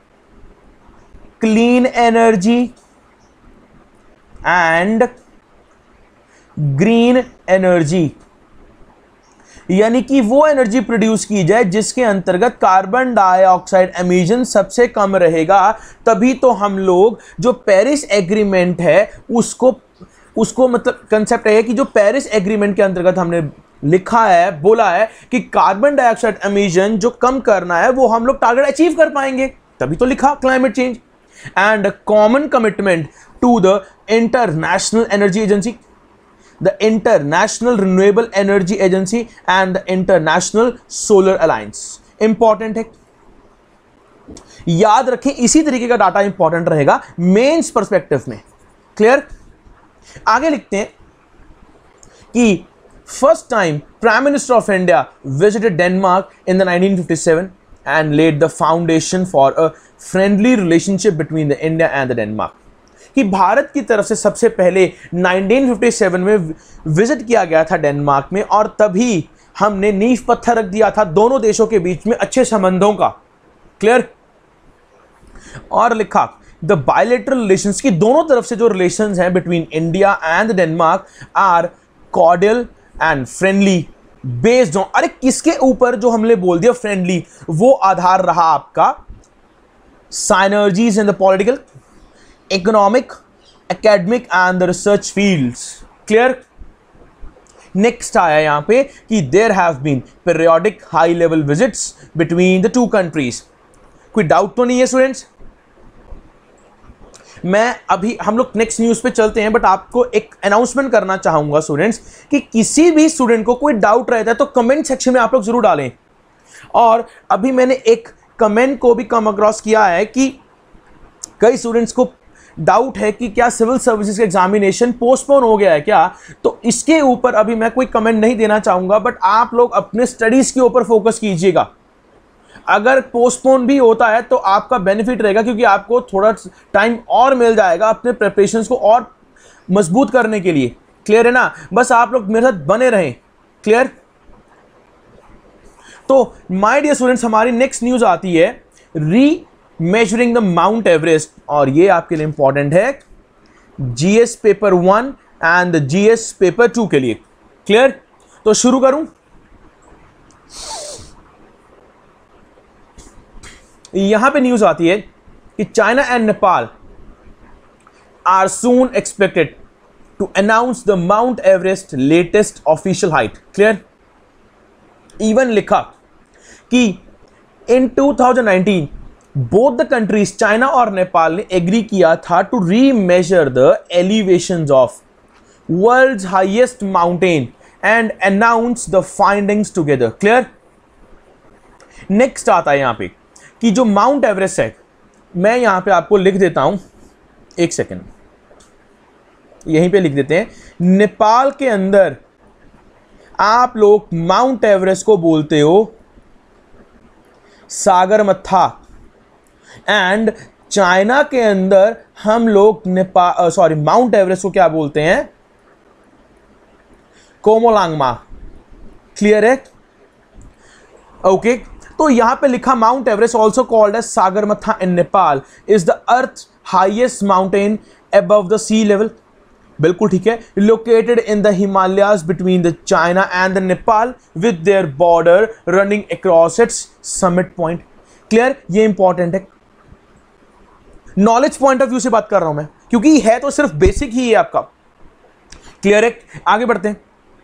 A: clean energy and green energy, यानी कि वो एनर्जी प्रोड्यूस की जाए जिसके अंतर्गत कार्बन डाइऑक्साइड एमिशन सबसे कम रहेगा। तभी तो हम लोग जो पेरिस एग्रीमेंट है उसको मतलब कंसेप्ट है कि जो पेरिस एग्रीमेंट के अंतर्गत हमने लिखा है, बोला है कि कार्बन डाइऑक्साइड एमिशन जो कम करना है वो हम लोग टारगेट अचीव कर पाएंगे, तभी तो लिखा climate change and common commitment to the international energy agency, the International Renewable Energy Agency and the International Solar Alliance। Important है, याद रखें, इसी तरीके का डाटा इंपॉर्टेंट रहेगा मेंस पर्सपेक्टिव में। क्लियर? आगे लिखते हैं कि first time prime minister of India visited Denmark in the 1957 and led the foundation for a friendly relationship between the India and the Denmark. कि भारत की तरफ से सबसे पहले 1957 में विजिट किया गया था डेनमार्क में, और तभी हमने नींव पत्थर रख दिया था दोनों देशों के बीच में अच्छे संबंधों का। क्लियर? और लिखा द बायलैटरल रिलेशंस, की दोनों तरफ से जो रिलेशंस हैं between India and Denmark are cordial and friendly based on, अरे किसके ऊपर जो हमने बोल दिया फ्रेंडली, वो आधार रहा आपका synergies in the political, economic, academic and the research fields। Clear? Next आया यहां पे कि there have been periodic high level visits between the two countries। कोई डाउट तो नहीं है स्टूडेंट्स? मैं अभी हम लोग नेक्स्ट न्यूज पे चलते हैं, बट आपको एक अनाउंसमेंट करना चाहूंगा स्टूडेंट्स कि किसी भी स्टूडेंट को कोई डाउट रहता है तो कमेंट सेक्शन में आप लोग जरूर डालें। और अभी मैंने एक कमेंट को भी कम अक्रॉस किया है कि कई स्टूडेंट्स को डाउट है कि क्या सिविल सर्विसेज का एग्जामिनेशन पोस्टपोन हो गया है क्या, तो इसके ऊपर अभी मैं कोई कमेंट नहीं देना चाहूंगा, बट आप लोग अपने स्टडीज के ऊपर फोकस कीजिएगा। अगर पोस्टपोन भी होता है तो आपका बेनिफिट रहेगा, क्योंकि आपको थोड़ा टाइम और मिल जाएगा अपने प्रिपरेशंस को और मजबूत करने के लिए। क्लियर है ना? बस आप लोग मेरे साथ बने रहें। क्लियर? तो माय डियर स्टूडेंट्स, हमारी नेक्स्ट न्यूज आती है remeasuring the mount Everest, और ये आपके लिए इंपॉर्टेंट है GS paper 1 and GS paper 2 के लिए। क्लियर? तो शुरू करूं। यहां पे न्यूज आती है कि China and Nepal are soon expected to announce the mount Everest latest official height. Clear? Even लिखा कि in 2019 both the countries, China और नेपाल ने एग्री किया था to remeasure the elevations of world's highest mountain and announce the findings together. Clear? Next आता है यहां पे कि जो माउंट एवरेस्ट है, मैं यहां पे आपको लिख देता हूं, एक सेकेंड यहीं पे लिख देते हैं। नेपाल के अंदर आप लोग माउंट एवरेस्ट को बोलते हो सागरमत्था, एंड चाइना के अंदर हम लोग माउंट एवरेस्ट को क्या बोलते हैं? कोमोलांगमा। क्लियर है? ओके, तो यहां पे लिखा mount Everest also called as Sagarmatha in Nepal is the earth highest mountain above the sea level. बिल्कुल ठीक है, located in the Himalayas between the China and the Nepal with their border running across its summit point. Clear? ये important है, knowledge point of view से बात कर रहा हूं मैं, क्योंकि है तो सिर्फ बेसिक ही है आपका। क्लियर है? आगे बढ़ते हैं।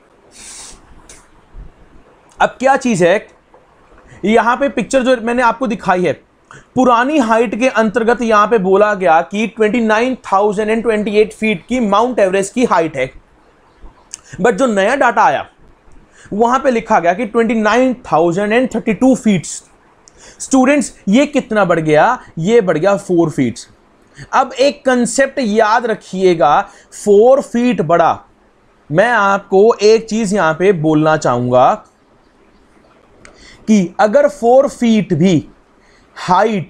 A: अब क्या चीज है, यहां पे पिक्चर जो मैंने आपको दिखाई है, पुरानी हाइट के अंतर्गत यहां पे बोला गया कि 29,028 फीट की माउंट एवरेस्ट की हाइट है, बट जो नया डाटा आया वहां पे लिखा गया कि 29,032 फीट। स्टूडेंट्स ये कितना बढ़ गया, ये बढ़ गया 4 फीट। अब एक कंसेप्ट याद रखिएगा, 4 फीट बढ़ा। मैं आपको एक चीज यहां पे बोलना चाहूंगा कि अगर 4 फीट भी हाइट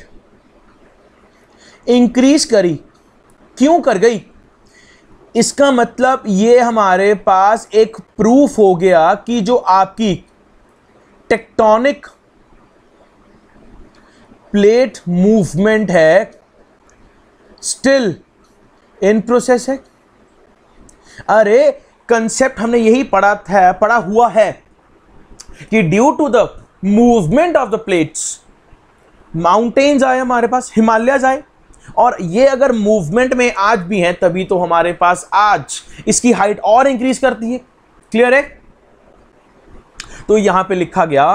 A: इंक्रीज करी, क्यों कर गई, इसका मतलब ये हमारे पास एक प्रूफ हो गया कि जो आपकी टेक्टोनिक प्लेट मूवमेंट है स्टिल इन प्रोसेस है। अरे कंसेप्ट हमने यही पढ़ा हुआ है कि due to the movement of the plates mountains आए हमारे पास, हिमालयज आए, और ये अगर मूवमेंट में आज भी हैं तभी तो हमारे पास आज इसकी हाइट और इंक्रीज करती है। क्लियर है? तो यहां पे लिखा गया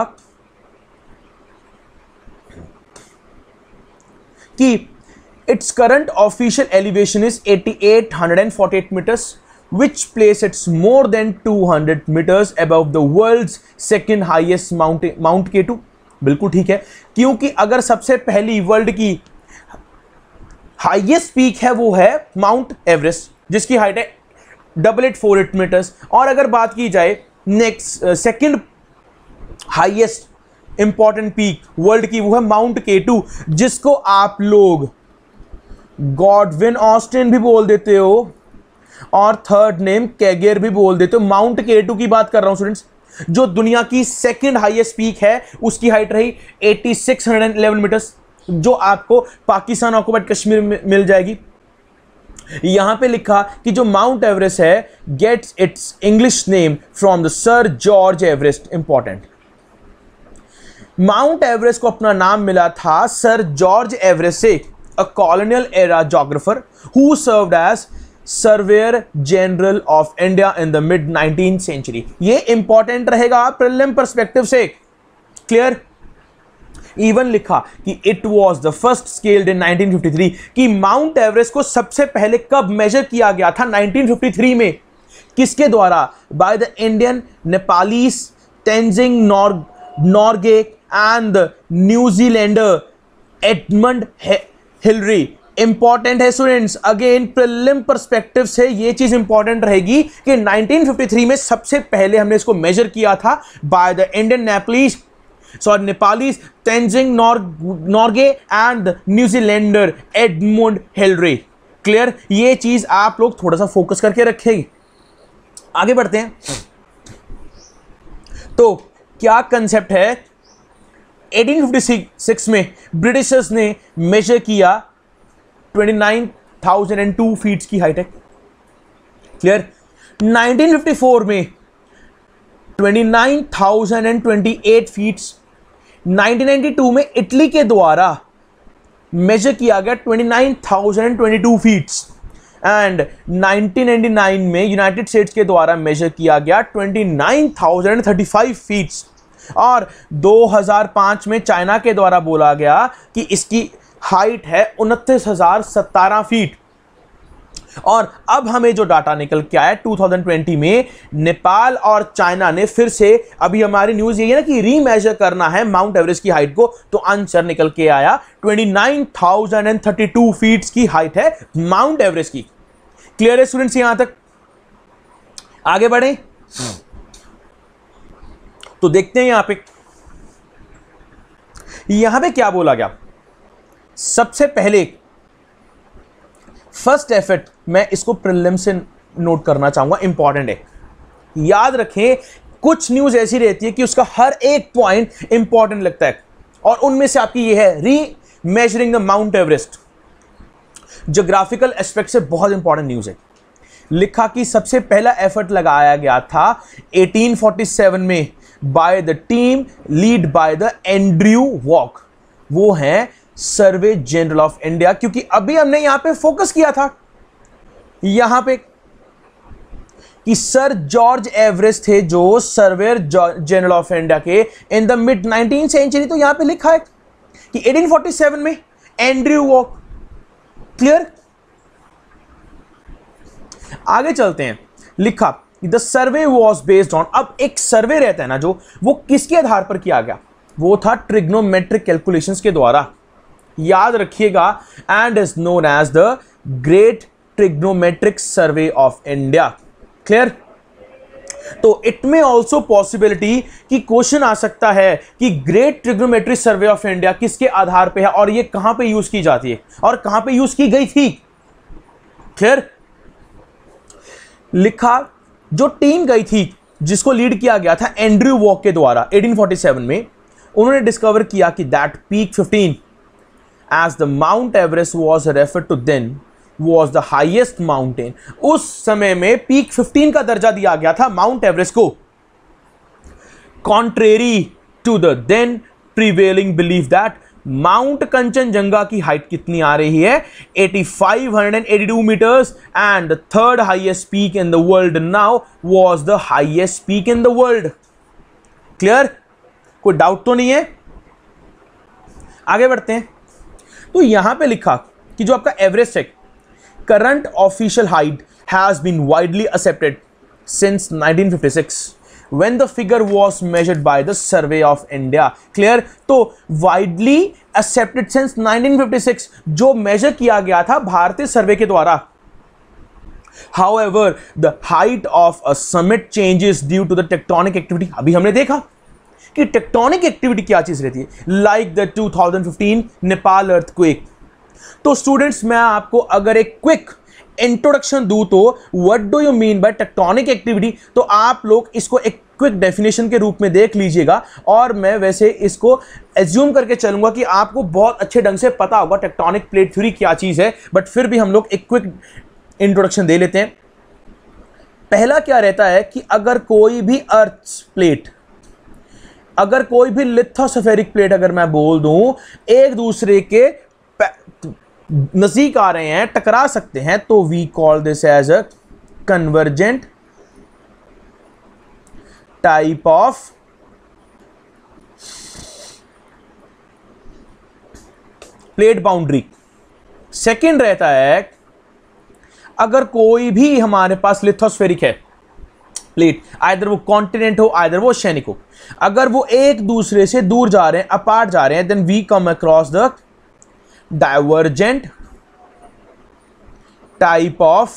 A: कि its current official elevation is 8848 metres which place it's more than 200 meters above the world's second highest Mount K2। बिल्कुल ठीक है, क्योंकि अगर सबसे पहली वर्ल्ड की हाईएस्ट पीक है वो है माउंट एवरेस्ट, जिसकी हाइट है 8848 मीटर्स। और अगर बात की जाए next second highest important peak world की, वो है माउंट K2, जिसको आप लोग गॉडविन ऑस्टिन भी बोल देते हो और थर्ड नेम कैगेर भी बोल देते हो। माउंट K2 की बात कर रहा हूं स्टूडेंट्स, जो दुनिया की सेकंड हाईएस्ट पीक है, उसकी हाइट रही 8611 मीटर्स, जो आपको पाकिस्तान ऑक्युपाइड कश्मीर में मिल जाएगी। यहां पे लिखा कि जो माउंट एवरेस्ट है gets its English name from the sir George Everest. Important, mount Everest को अपना नाम मिला था सर जॉर्ज एवरेस्ट से, a colonial era geographer who served as surveyor general of India in the mid 19th century. ये important रहेगा prelim perspective से। Clear? Even लिखा कि it was the first scaled in 1953, कि माउंट एवरेस्ट को सबसे पहले कब मेजर किया गया था? 1953 में। किसके द्वारा? By the Indian Nepalese Tenzing Norgay and the New Zealander Edmund Hillary. Important है स्टूडेंट्स, अगेन प्रीलिम पर्सपेक्टिव से ये चीज इंपॉर्टेंट रहेगी कि 1953 में सबसे पहले हमने इसको मेजर किया था by the Indian Nepalese Tenzing Norgay and New Zealander Edmund Hillary. Clear? ये चीज आप लोग थोड़ा सा फोकस करके रखेंगे। आगे बढ़ते हैं। तो क्या कंसेप्ट है? 1856 में ब्रिटिशर्स ने मेजर किया 29,002 फीट की हाइट है। क्लियर? 1954 में 29,028 फीट। 1992 में इटली के द्वारा मेजर किया गया 29,022 फीट एंड 1999 में यूनाइटेड स्टेट्स के द्वारा मेजर किया गया 29,035 फीट और 2005 में चाइना के द्वारा बोला गया कि इसकी हाइट है 29,017 फीट। और अब हमें जो डाटा निकल के आया 2020 में नेपाल और चाइना ने फिर से, अभी हमारी न्यूज यही है ना कि रीमेजर करना है माउंट एवरेस्ट की हाइट को, तो आंसर निकल के आया 29,032 फीट की हाइट है माउंट एवरेस्ट की। क्लियर है स्टूडेंट्स यहां तक? आगे बढ़े तो देखते हैं यहां पे क्या बोला गया। सबसे पहले फर्स्ट एफर्ट मैं इसको प्रीलिम से नोट करना चाहूंगा, इंपॉर्टेंट है। याद रखें कुछ न्यूज ऐसी रहती है कि उसका हर एक पॉइंट इंपॉर्टेंट लगता है और उनमें से आपकी ये है remeasuring the mount Everest. Geographical aspect से बहुत इंपॉर्टेंट न्यूज है। लिखा कि सबसे पहला एफर्ट लगाया गया था 1847 में by the team lead by the Andrew Waugh, वो है सर्वे जनरल ऑफ इंडिया। क्योंकि अभी हमने यहां पे फोकस किया था यहां पे कि सर जॉर्ज एवरेस्ट थे जो सर्वेयर जनरल ऑफ इंडिया के इन द मिड 19th सेंचुरी। तो यहां पे लिखा है कि 1847 में एंड्रयू वॉक। क्लियर? आगे चलते हैं। लिखा the survey was based on, अब एक सर्वे रहता है ना जो, वो किसके आधार पर किया गया? वो था ट्रिग्नोमेट्रिक कैलकुलेशंस के द्वारा, याद रखिएगा, and is known as the great trigonometric survey of India. Clear? तो इट में ऑल्सो पॉसिबिलिटी कि क्वेश्चन आ सकता है कि great trigonometric survey of India किसके आधार पे है और ये कहां पे यूज की जाती है और कहां पे यूज की गई थी। क्लियर? लिखा, जो टीम गई थी जिसको लीड किया गया था एंड्रयू वॉक के द्वारा 1847 में, उन्होंने डिस्कवर किया कि that peak 15 as the mount Everest was referred to then was the highest mountain। उस समय में पीक 15 का दर्जा दिया गया था माउंट एवरेस्ट को, contrary to the then prevailing belief that mount Kanchenjunga की हाइट कितनी आ रही है, 8582 metres, and the third highest peak in the world now was the highest peak in the world. Clear? कोई डाउट तो नहीं है? आगे बढ़ते हैं। तो यहां पे लिखा कि जो आपका एवरेस्ट है, current official height has been widely accepted since 1956 when the figure was measured by the Survey of India। Clear? तो widely accepted since 1956 जो measure किया गया था भारतीय सर्वे के द्वारा। However, the height of a summit changes due to the tectonic activity। अभी हमने देखा कि टेक्टोनिक एक्टिविटी क्या चीज रहती है, like the 2015 नेपाल earthquake। तो स्टूडेंट्स, मैं आपको अगर एक क्विक इंट्रोडक्शन दूं तो what do you mean by tectonic activity, तो आप लोग इसको एक क्विक डेफिनेशन के रूप में देख लीजिएगा, और मैं वैसे इसको एज्यूम करके चलूंगा कि आपको बहुत अच्छे ढंग से पता होगा टेक्टोनिक प्लेट थ्योरी क्या चीज है, बट फिर भी हम लोग एक क्विक इंट्रोडक्शन दे लेते हैं। पहला क्या रहता है कि अगर कोई भी अर्थ प्लेट, अगर कोई भी लिथोस्फेरिक प्लेट अगर मैं बोल दूं एक दूसरे के नजदीक आ रहे हैं, टकरा सकते हैं, तो we call this as a convergent type of plate boundary. Second रहता है अगर कोई भी हमारे पास लिथोस्फेरिक है प्लेट, आइदर वो कॉन्टिनेंट हो आइदर वो ओशियनिक हो, अगर वो एक दूसरे से दूर जा रहे हैं, अपार्ट जा रहे हैं, then we come across the divergent type of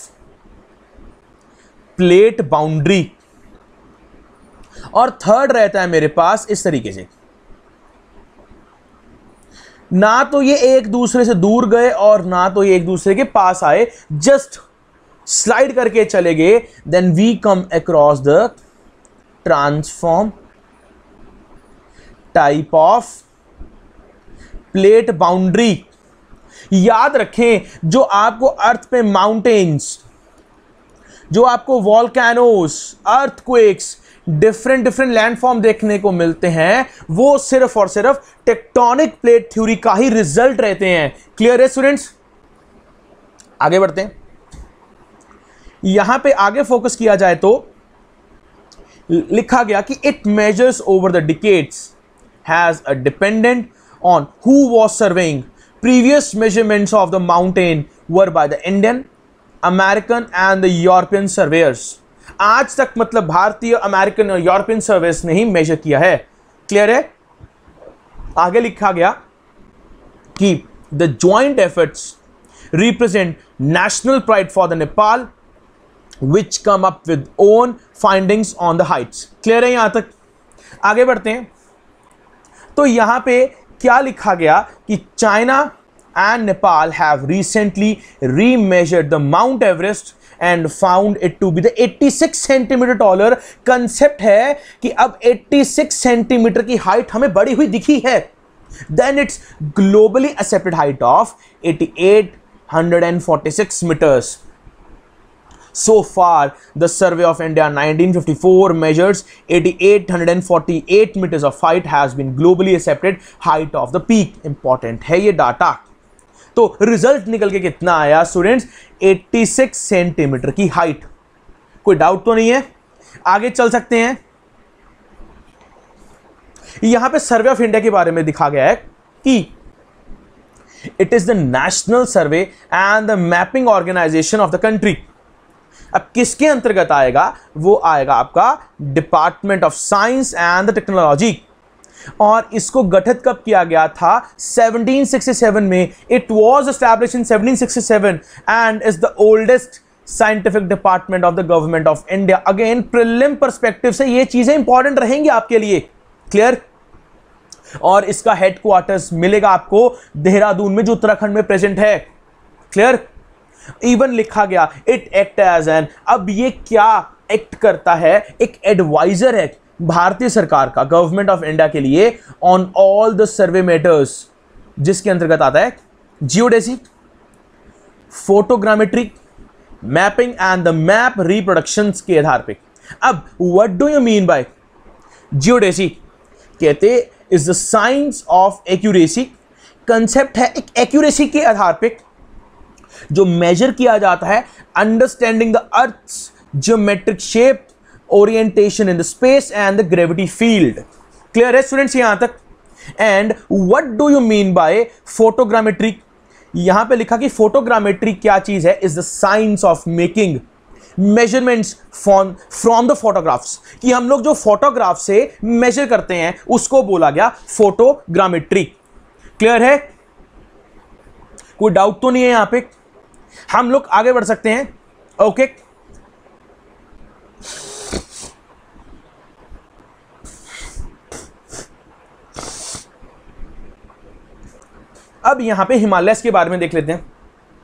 A: plate boundary. और थर्ड रहता है मेरे पास इस तरीके से, ना तो ये एक दूसरे से दूर गए और ना तो ये एक दूसरे के पास आए, जस्ट स्लाइड करके चले गए, then we come across the transform type of plate boundary. याद रखें, जो आपको अर्थ पे माउंटेन्स, जो आपको वॉल्केनोस, अर्थक्वेक्स, डिफरेंट लैंडफॉर्म देखने को मिलते हैं, वो सिर्फ और सिर्फ टेक्टोनिक प्लेट थ्योरी का ही रिजल्ट रहते हैं। क्लियर है स्टूडेंट्स? आगे बढ़ते हैं। यहां पे आगे फोकस किया जाए तो लिखा गया कि it measures over the decades, has a dependent on who was surveying. Previous measurements of the mountain were by the Indian, American and the European surveyors। आज तक मतलब भारतीय, अमेरिकन और यूरोपियन सर्वेयर्स ने ही मेजर किया है। क्लियर है? आगे लिखा गया कि the joint efforts represent national pride for the Nepal which come up with own findings on the heights। Clear है यहां तक? आगे बढ़ते हैं। तो यहां पे क्या लिखा गया कि China and Nepal have recently remeasured the mount Everest and found it to be the 86 centimetre taller. Concept है कि अब 86 सेंटीमीटर की हाइट हमें बढ़ी हुई दिखी है, then its globally accepted height of 8846 metres. So far, the Survey of India 1954 measures 8848 meters of height has been globally accepted height of the peak। Important है ये डाटा। तो रिजल्ट निकल के कितना आया स्टूडेंट्स? 86 सेंटीमीटर की हाइट। कोई doubt तो नहीं है? आगे चल सकते हैं। यहां पे सर्वे ऑफ इंडिया के बारे में दिखा गया है कि it is the national survey and the mapping organisation of the country. अब किसके अंतर्गत आएगा? वो आएगा आपका department of science and technology. और इसको गठित कब किया गया था? 1767 में। It was establish in 1767 and is the oldest scientific department of the government of India. Again prelim perspective से ये चीजें इंपॉर्टेंट रहेंगी आपके लिए। क्लियर? और इसका हेडक्वार्टर्स मिलेगा आपको देहरादून में, जो उत्तराखंड में प्रेजेंट है। क्लियर? इवन लिखा गया इट एक्ट एज एन, अब ये क्या एक्ट करता है? एक एडवाइजर है भारतीय सरकार का, गवर्नमेंट ऑफ इंडिया के लिए, on all the survey matters, जिसके अंतर्गत आता है geodesy, photogrammetry, mapping and the map reproductions के आधार पे। अब what do you mean by geodesy? कहते is the science of accuracy. Concept है एक एक्यूरेसी के आधार पे जो मेजर किया जाता है understanding the earth's geometric shape, orientation in the space and the gravity field. Clear है स्टूडेंट्स यहां तक? And what do you mean by photogrammetry? यहां पे लिखा कि फोटोग्रामेट्री क्या चीज है? Is the science of making measurements from the photographs, कि हम लोग जो फोटोग्राफ से मेजर करते हैं उसको बोला गया फोटोग्रामेट्री। क्लियर है? कोई डाउट तो नहीं है यहां पे? हम लोग आगे बढ़ सकते हैं। ओके अब यहां पे हिमालयस के बारे में देख लेते हैं।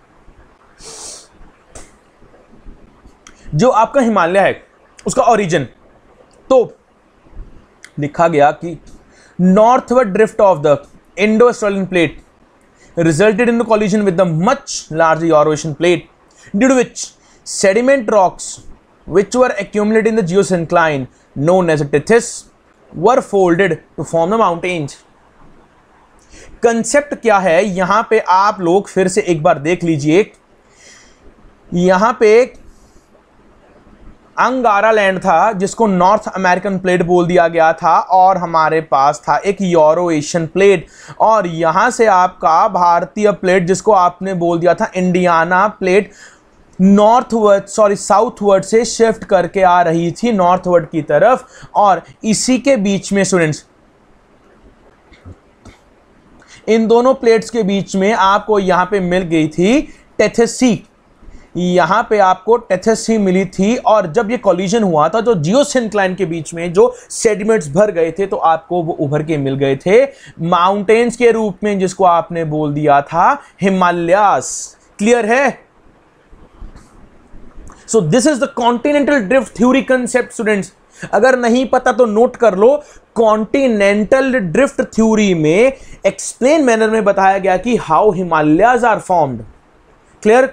A: जो आपका हिमालय है उसका ओरिजिन, तो लिखा गया कि northward drift of the Indo Australian plate resulted in the collision with the much larger Eurasian plate, due to which sediment rocks which were accumulated in the geosyncline known as the Tethys were folded to form the mountains. Concept क्या है यहां पे? आप लोग फिर से एक बार देख लीजिए। यहां पे अंगारा लैंड था जिसको नॉर्थ अमेरिकन प्लेट बोल दिया गया था, और हमारे पास था एक यूरो एशियन प्लेट, और यहां से आपका भारतीय प्लेट जिसको आपने बोल दिया था इंडियाना प्लेट, साउथवर्ड से शिफ्ट करके आ रही थी नॉर्थवर्ड की तरफ। और इसी के बीच में स्टूडेंट्स, इन दोनों प्लेट्स के बीच में आपको यहां पे मिल गई थी टेथस सी। यहां पे आपको टेथस सी मिली थी, और जब ये कॉलिजन हुआ था तो जियोसिंक्लाइन के बीच में जो सेडिमेंट्स भर गए थे तो आपको वो उभर के मिल गए थे माउंटेन्स के रूप में, जिसको आपने बोल दिया था हिमालयास। क्लियर है? So this is the continental drift theory concept students. अगर नहीं पता तो नोट कर लो। कॉन्टिनेंटल ड्रिफ्ट थ्योरी में एक्सप्लेन मैनर में बताया गया कि how Himalayas are formed. Clear?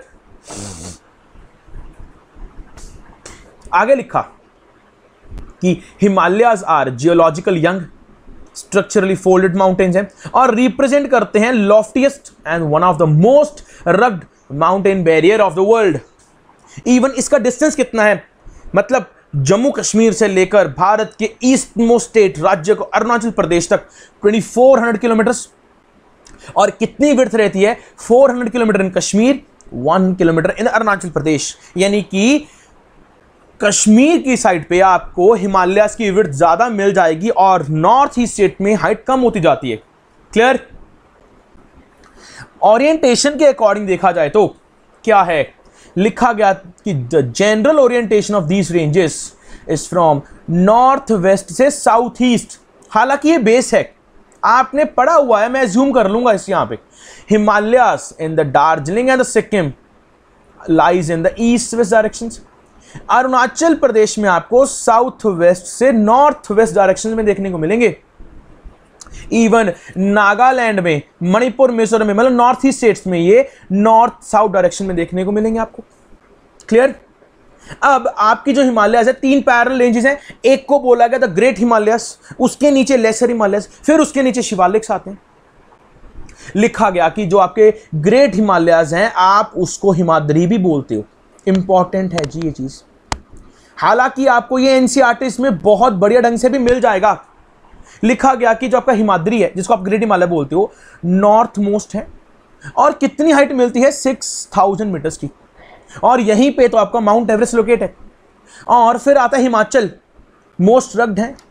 A: आगे लिखा कि Himalayas are geological young structurally folded mountains हैं और रिप्रेजेंट करते हैं loftiest and one of the most rugged mountain barrier of the world. Even इसका डिस्टेंस कितना है? मतलब जम्मू कश्मीर से लेकर भारत के ईस्ट मोस्ट स्टेट राज्य को अरुणाचल प्रदेश तक 2400 किलोमीटर, और कितनी विड्थ रहती है? 400 kilometre in Kashmir, 1 kilometre in Arunachal Pradesh. यानी कि कश्मीर की साइड पे आपको हिमालयास की विड्थ ज्यादा मिल जाएगी और नॉर्थ ईस्ट स्टेट में हाइट कम होती जाती है। क्लियर? ओरिएंटेशन के अकॉर्डिंग देखा जाए तो क्या है? लिखा गया कि the general orientation of these ranges is from north west से साउथ ईस्ट। हालांकि ये बेस है, आपने पढ़ा हुआ है, मैं जूम कर लूंगा इस यहां पे। Himalayas in the Darjeeling and the Sikkim lies in the east west directions. Arunachal Pradesh में आपको साउथ वेस्ट से नॉर्थ वेस्ट डायरेक्शन में देखने को मिलेंगे। इवन नागालैंड में, मणिपुर, मिजोरम में, मतलब नॉर्थ ईस्ट स्टेट्स में ये नॉर्थ साउथ डायरेक्शन में देखने को मिलेंगे आपको। क्लियर? अब आपकी जो हिमालयास है 3 पैरेलल रेंजेस हैं। एक को बोला गया द ग्रेट हिमालयास, उसके नीचे लेसर हिमालयास, फिर उसके नीचे शिवालिक्स आते हैं। लिखा गया कि जो आपके ग्रेट हिमालयास हैं आप उसको हिमाद्री भी बोलते हो। इंपॉर्टेंट है जी ये चीज। हालांकि आपको ये एनसीईआरटी में बहुत बढ़िया ढंग से भी मिल जाएगा। लिखा गया कि जो आपका हिमाद्री है जिसको आप ग्रेट हिमालय बोलते हो, नॉर्थ मोस्ट है और कितनी हाइट मिलती है? 6000 मीटर्स की, और यहीं पे तो आपका माउंट एवरेस्ट लोकेट है। और फिर आता है हिमाचल, मोस्ट रग्ड है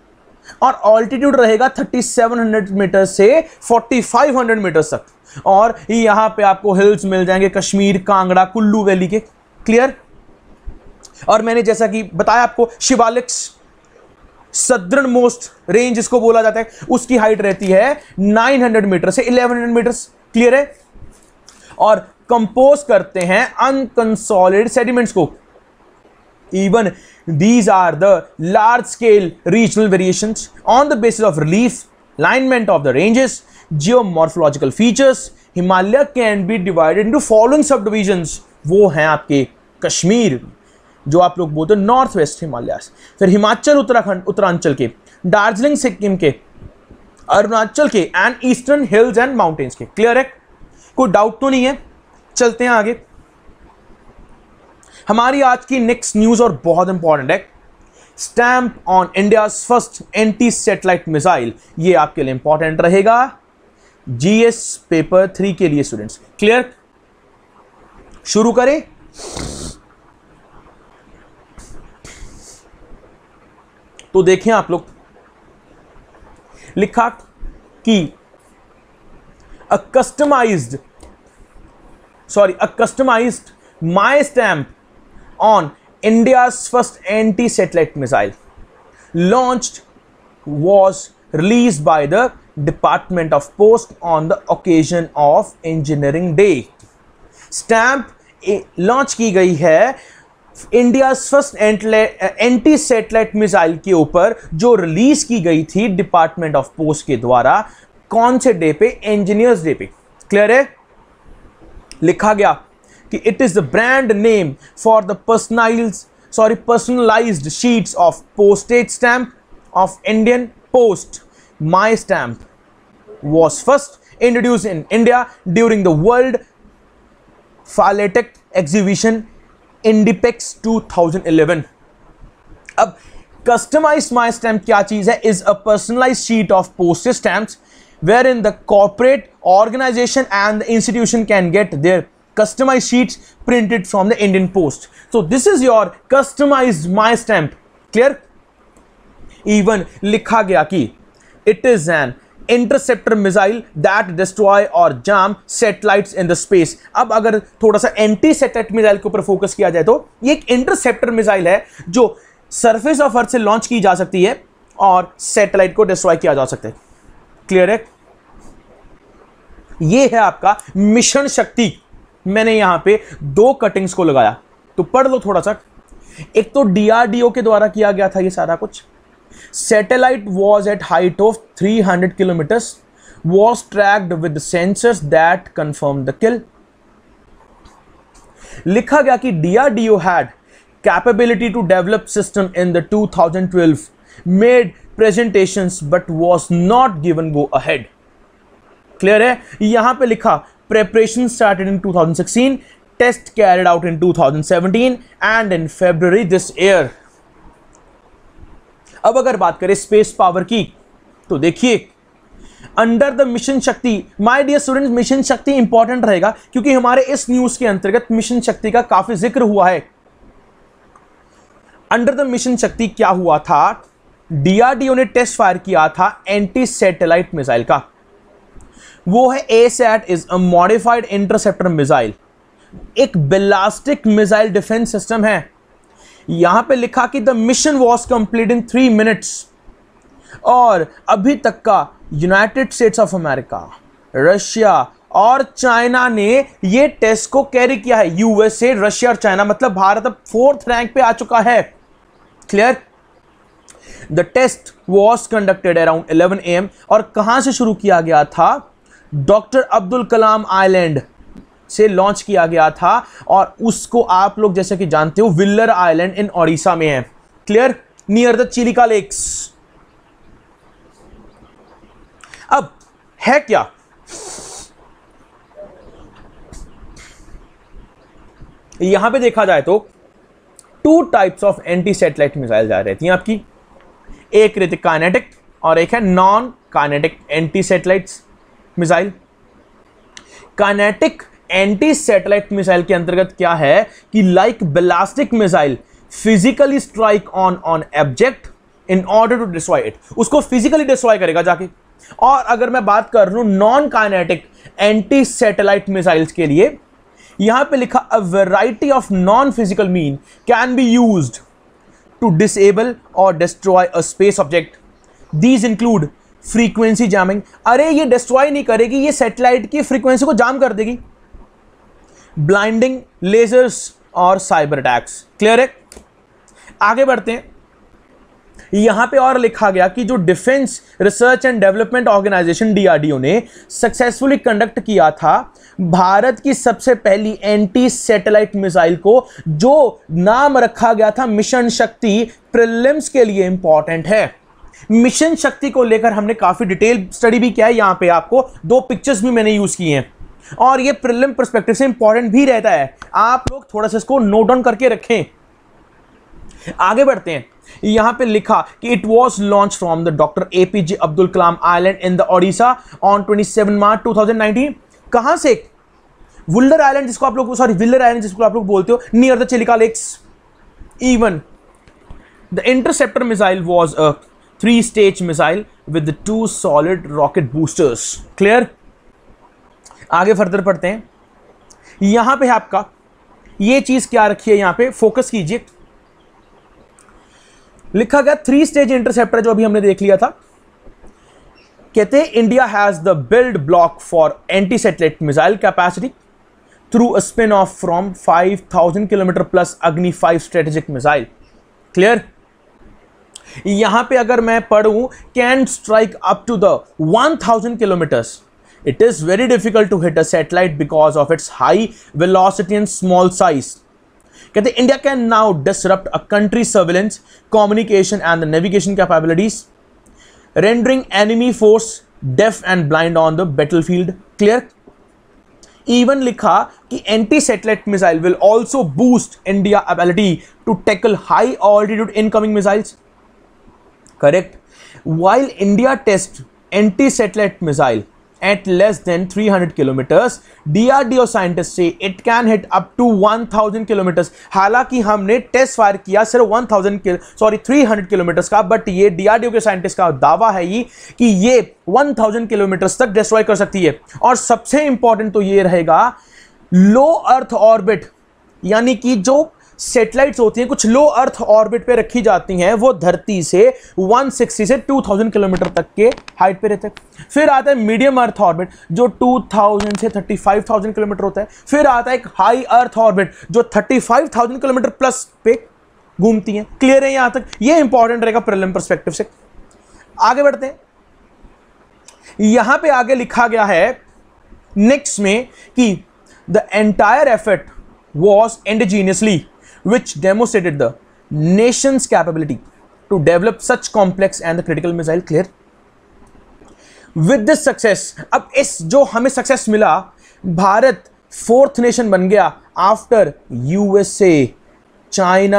A: और ऑल्टीट्यूड रहेगा 3700 मीटर से 4500 मीटर तक, और यहां पे आपको हिल्स मिल जाएंगे कश्मीर, कांगड़ा, कुल्लू वैली के। क्लियर? और मैंने जैसा कि बताया आपको, शिवालिक सदर्न मोस्ट रेंज इसको बोला जाता है, उसकी हाइट रहती है 900 मीटर से 1100 मीटर। क्लियर है? और कंपोज करते हैं अनकंसोलिडेटेड सेडिमेंट्स को। Even these are the large scale regional variations on the basis of relief, alignment of the ranges, geomorphological features. Himalaya can be divided into following subdivisions. वो हैं आपके कश्मीर, जो आप लोग बोलते हैं नॉर्थ वेस्ट हिमालयास, फिर हिमाचल, उत्तराखंड, उत्तरांचल के, दार्जिलिंग सिक्किम के, अरुणाचल के, and eastern hills and mountains के। क्लियर है? कोई डाउट तो नहीं है? चलते हैं आगे। हमारी आज की नेक्स्ट न्यूज और बहुत इंपॉर्टेंट है, stamp on India first anti satellite missile. ये आपके लिए इंपॉर्टेंट रहेगा जीएस पेपर 3 के लिए स्टूडेंट्स। क्लियर? शुरू करें। तो देखें आप लोग, लिखा कि a customized my stamp on India's first anti-satellite missile launched was released by the Department of Post on the occasion of Engineering Day. Stamp launch की गई है India first anti satellite missile के ऊपर, जो रिलीज की गई थी department of post के द्वारा। कौन से डे पे? इंजीनियर्स डे पे। क्लियर है? लिखा गया कि it is the brand name for the personalised sheets of postage stamp of Indian post. My stamp was first introduced in India during the World Philatelic Exhibition Indipex 2011. अब customized my stamp क्या चीज है? is a personalized sheet of postage stamps wherein the corporate organization and the institution can get their customized sheets printed from the Indian Post. So this is your customized my stamp. Clear? Even लिखा गया कि it is an interceptor missile that destroy और jam satellites in the space. अब अगर थोड़ा सा anti satellite missile के ऊपर फोकस किया जाए तो ये एक इंटरसेप्टर मिसाइल है जो सरफेस ऑफ अर्थ से लॉन्च की जा सकती है और सैटेलाइट को डिस्ट्रॉय किया जा सकता है। क्लियर है? ये है आपका मिशन शक्ति। मैंने यहां पे 2 कटिंग्स को लगाया, तो पढ़ लो थोड़ा सा। एक तो डीआरडीओ के द्वारा किया गया था ये सारा कुछ। Satellite was at height of 300 kilometers, was tracked with sensors that confirmed the kill. लिखा गया कि DRDO had capability to develop system in the 2012, made presentations but was not given go ahead. Clear है? यहां पे लिखा preparation started in 2016, test carried out in 2017 and in February this year. अब अगर बात करें स्पेस पावर की, तो देखिए under the mission Shakti, my dear students, mission Shakti important रहेगा क्योंकि हमारे इस न्यूज के अंतर्गत मिशन शक्ति का काफी जिक्र हुआ है। अंडर द मिशन शक्ति क्या हुआ था? डीआरडीओ ने टेस्ट फायर किया था एंटी सैटेलाइट मिसाइल का। वो है ASAT is a modified interceptor missile, एक बैलिस्टिक मिसाइल डिफेंस सिस्टम है। यहां पे लिखा कि the mission was complete in 3 minutes, और अभी तक का United States of America, Russia और चाइना ने ये टेस्ट को कैरी किया है। यूएसए, रशिया और चाइना, मतलब भारत अब 4th रैंक पे आ चुका है। Clear? The test was conducted around 11 AM, और कहां से शुरू किया गया था? डॉक्टर अब्दुल कलाम आइलैंड से लॉन्च किया गया था, और उसको आप लोग जैसे कि जानते हो विल्लर आइलैंड इन ओडिशा में है। Clear? Near the Chilika lakes. अब है क्या? यहां पे देखा जाए तो 2 types of anti satellite missile आ रहती हैं आपकी। एक रहती काइनेटिक और एक है non kinetic anti satellite missile. Kinetic anti satellite missile के अंतर्गत क्या है कि like ballistic missile physically strike on object in order to destroy it, उसको फिजिकली डिस्ट्रॉय करेगा जाके। और अगर मैं बात कर लूं non kinetic anti satellite missiles के लिए, यहां पे लिखा a variety of non physical mean can be used to disable और destroy a space object. These include frequency jamming, अरे ये डिस्ट्रॉय नहीं करेगी, ये सैटेलाइट की फ्रीक्वेंसी को जाम कर देगी। ब्लाइंडिंग, लेजर्स और साइबर अटैक्स। क्लियर है? आगे बढ़ते हैं। यहां पे और लिखा गया कि जो defence research and development organisation DRDO ने सक्सेसफुली कंडक्ट किया था भारत की सबसे पहली एंटी सैटेलाइट मिसाइल को, जो नाम रखा गया था मिशन शक्ति, प्रीलिम्स के लिए इंपॉर्टेंट है। मिशन शक्ति को लेकर हमने काफी डिटेल स्टडी भी किया है, यहां पे आपको 2 पिक्चर्स भी मैंने यूज किए हैं और ये प्रीलिम पर्सपेक्टिव से इंपॉर्टेंट भी रहता है, आप लोग थोड़ा सा इसको नोट डाउन करके रखें। आगे बढ़ते हैं। यहां पे लिखा कि it was launch from the doctor APJ Abdul Kalam island in the Odisha on 27 March 2019। कहां से? वुल्लर आइलैंड जिसको आप लोग, सॉरी विल्लर आइलैंड जिसको आप लोग बोलते हो, near the Chilika lakes. Even the interceptor missile was a 3-stage missile with 2 solid rocket boosters. Clear? आगे फर्दर पढ़ते हैं। यहां पे आपका ये चीज क्या रखी है, यहां पे फोकस कीजिए। लिखा गया 3-stage इंटरसेप्टर, जो अभी हमने देख लिया था। कहते हैं India has the build block for anti satellite missile capacity through a spin off from 5000 kilometre plus Agni 5 strategic missile. Clear? यहां पे अगर मैं पढ़ूं can strike up to the 1000 kilometres, it is very difficult to hit a satellite because of its high velocity and small size. कहते हैं India can now disrupt a country surveillance, communication and the navigation capabilities, rendering enemy force deaf and blind on the battlefield. Clear? Even लिखा कि anti satellite missile will also boost India ability to tackle high altitude incoming missiles. Correct? while India tests anti-satellite missile at less than 300 kilometers, DRDO scientists say it can hit up to 1000 kilometers. हालांकि हमने test fire किया सिर्फ 300 kilometres का, but ये DRDO के scientist का दावा है ये कि ये 1000 किलोमीटर्स तक डिस्ट्रॉय कर सकती है। और सबसे इंपॉर्टेंट तो ये रहेगा लो अर्थ ऑर्बिट, यानी कि जो सैटेलाइट्स होती हैं कुछ लो अर्थ ऑर्बिट पे रखी जाती हैं, वो धरती से 160 से 2000 किलोमीटर तक के हाइट पे रहते हैं। फिर आता है मीडियम अर्थ ऑर्बिट जो 2000 से 35000 किलोमीटर होता है। फिर आता है एक हाई अर्थ ऑर्बिट जो 35000 किलोमीटर प्लस पे घूमती हैं। क्लियर है यहां तक? ये इंपॉर्टेंट रहेगा प्रीलिम पर्सपेक्टिव से। आगे बढ़ते हैं। यहां पे आगे लिखा गया है नेक्स्ट में कि the entire effort was indigenously, which demonstrated the nation's capability to develop such complex and the critical missile. Clear? With this success, अब इस जो हमें सक्सेस मिला, भारत 4th नेशन बन गया आफ्टर USA, चाइना,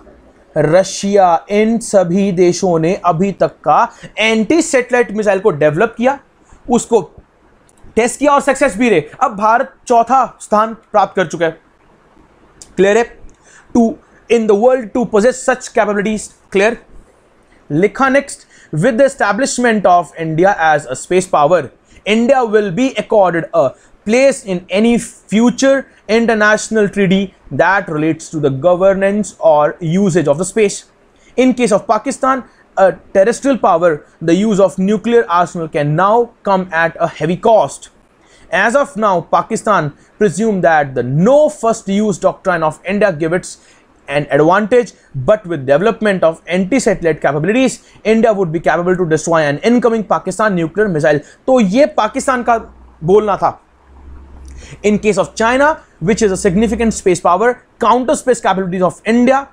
A: रशिया। इन सभी देशों ने अभी तक का एंटी सैटेलाइट मिसाइल को डेवलप किया, उसको टेस्ट किया और सक्सेस भी रहे। अब भारत 4था स्थान प्राप्त कर चुका है। क्लियर है? To in the world to possess such capabilities. Clear? लिखा next, with the establishment of India as a space power, India will be accorded a place in any future international treaty that relates to the governance और usage of the space. In case of Pakistan, a terrestrial power, the use of nuclear arsenal can now come at a heavy cost. As of now, Pakistan presume that the no first use doctrine of India gives it an advantage, but with development of anti-satellite capabilities, India would be capable to destroy an incoming Pakistan nuclear missile. तो ये पाकिस्तान का बोलना था। In case of China, which is a significant space power, counter space capabilities of India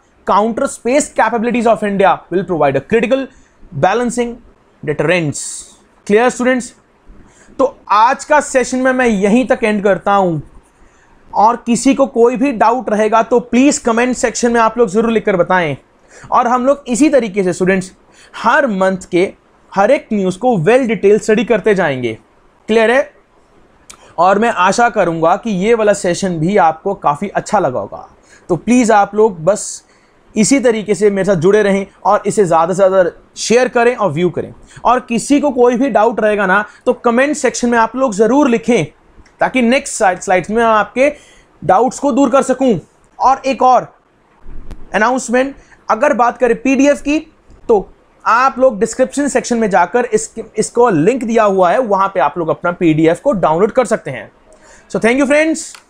A: will provide a critical balancing deterrence. Clear students? तो आज का session में मैं यहीं तक एंड करता हूं, और किसी को कोई भी डाउट रहेगा तो प्लीज कमेंट सेक्शन में आप लोग जरूर लिखकर बताएं। और हम लोग इसी तरीके से स्टूडेंट्स हर मंथ के हर एक न्यूज को वेल डिटेल स्टडी करते जाएंगे। क्लियर है? और मैं आशा करूंगा कि ये वाला सेशन भी आपको काफी अच्छा लगा होगा। तो प्लीज आप लोग बस इसी तरीके से मेरे साथ जुड़े रहें और इसे ज़्यादा से ज़्यादा शेयर करें और व्यू करें। और किसी को कोई भी डाउट रहेगा ना तो कमेंट सेक्शन में आप लोग ज़रूर लिखें, ताकि नेक्स्ट स्लाइड्स में आपके डाउट्स को दूर कर सकूं। और एक और अनाउंसमेंट, अगर बात करें पीडीएफ की, तो आप लोग डिस्क्रिप्शन सेक्शन में जाकर इसको लिंक दिया हुआ है, वहां पे आप लोग अपना पीडीएफ को डाउनलोड कर सकते हैं। So thank you friends.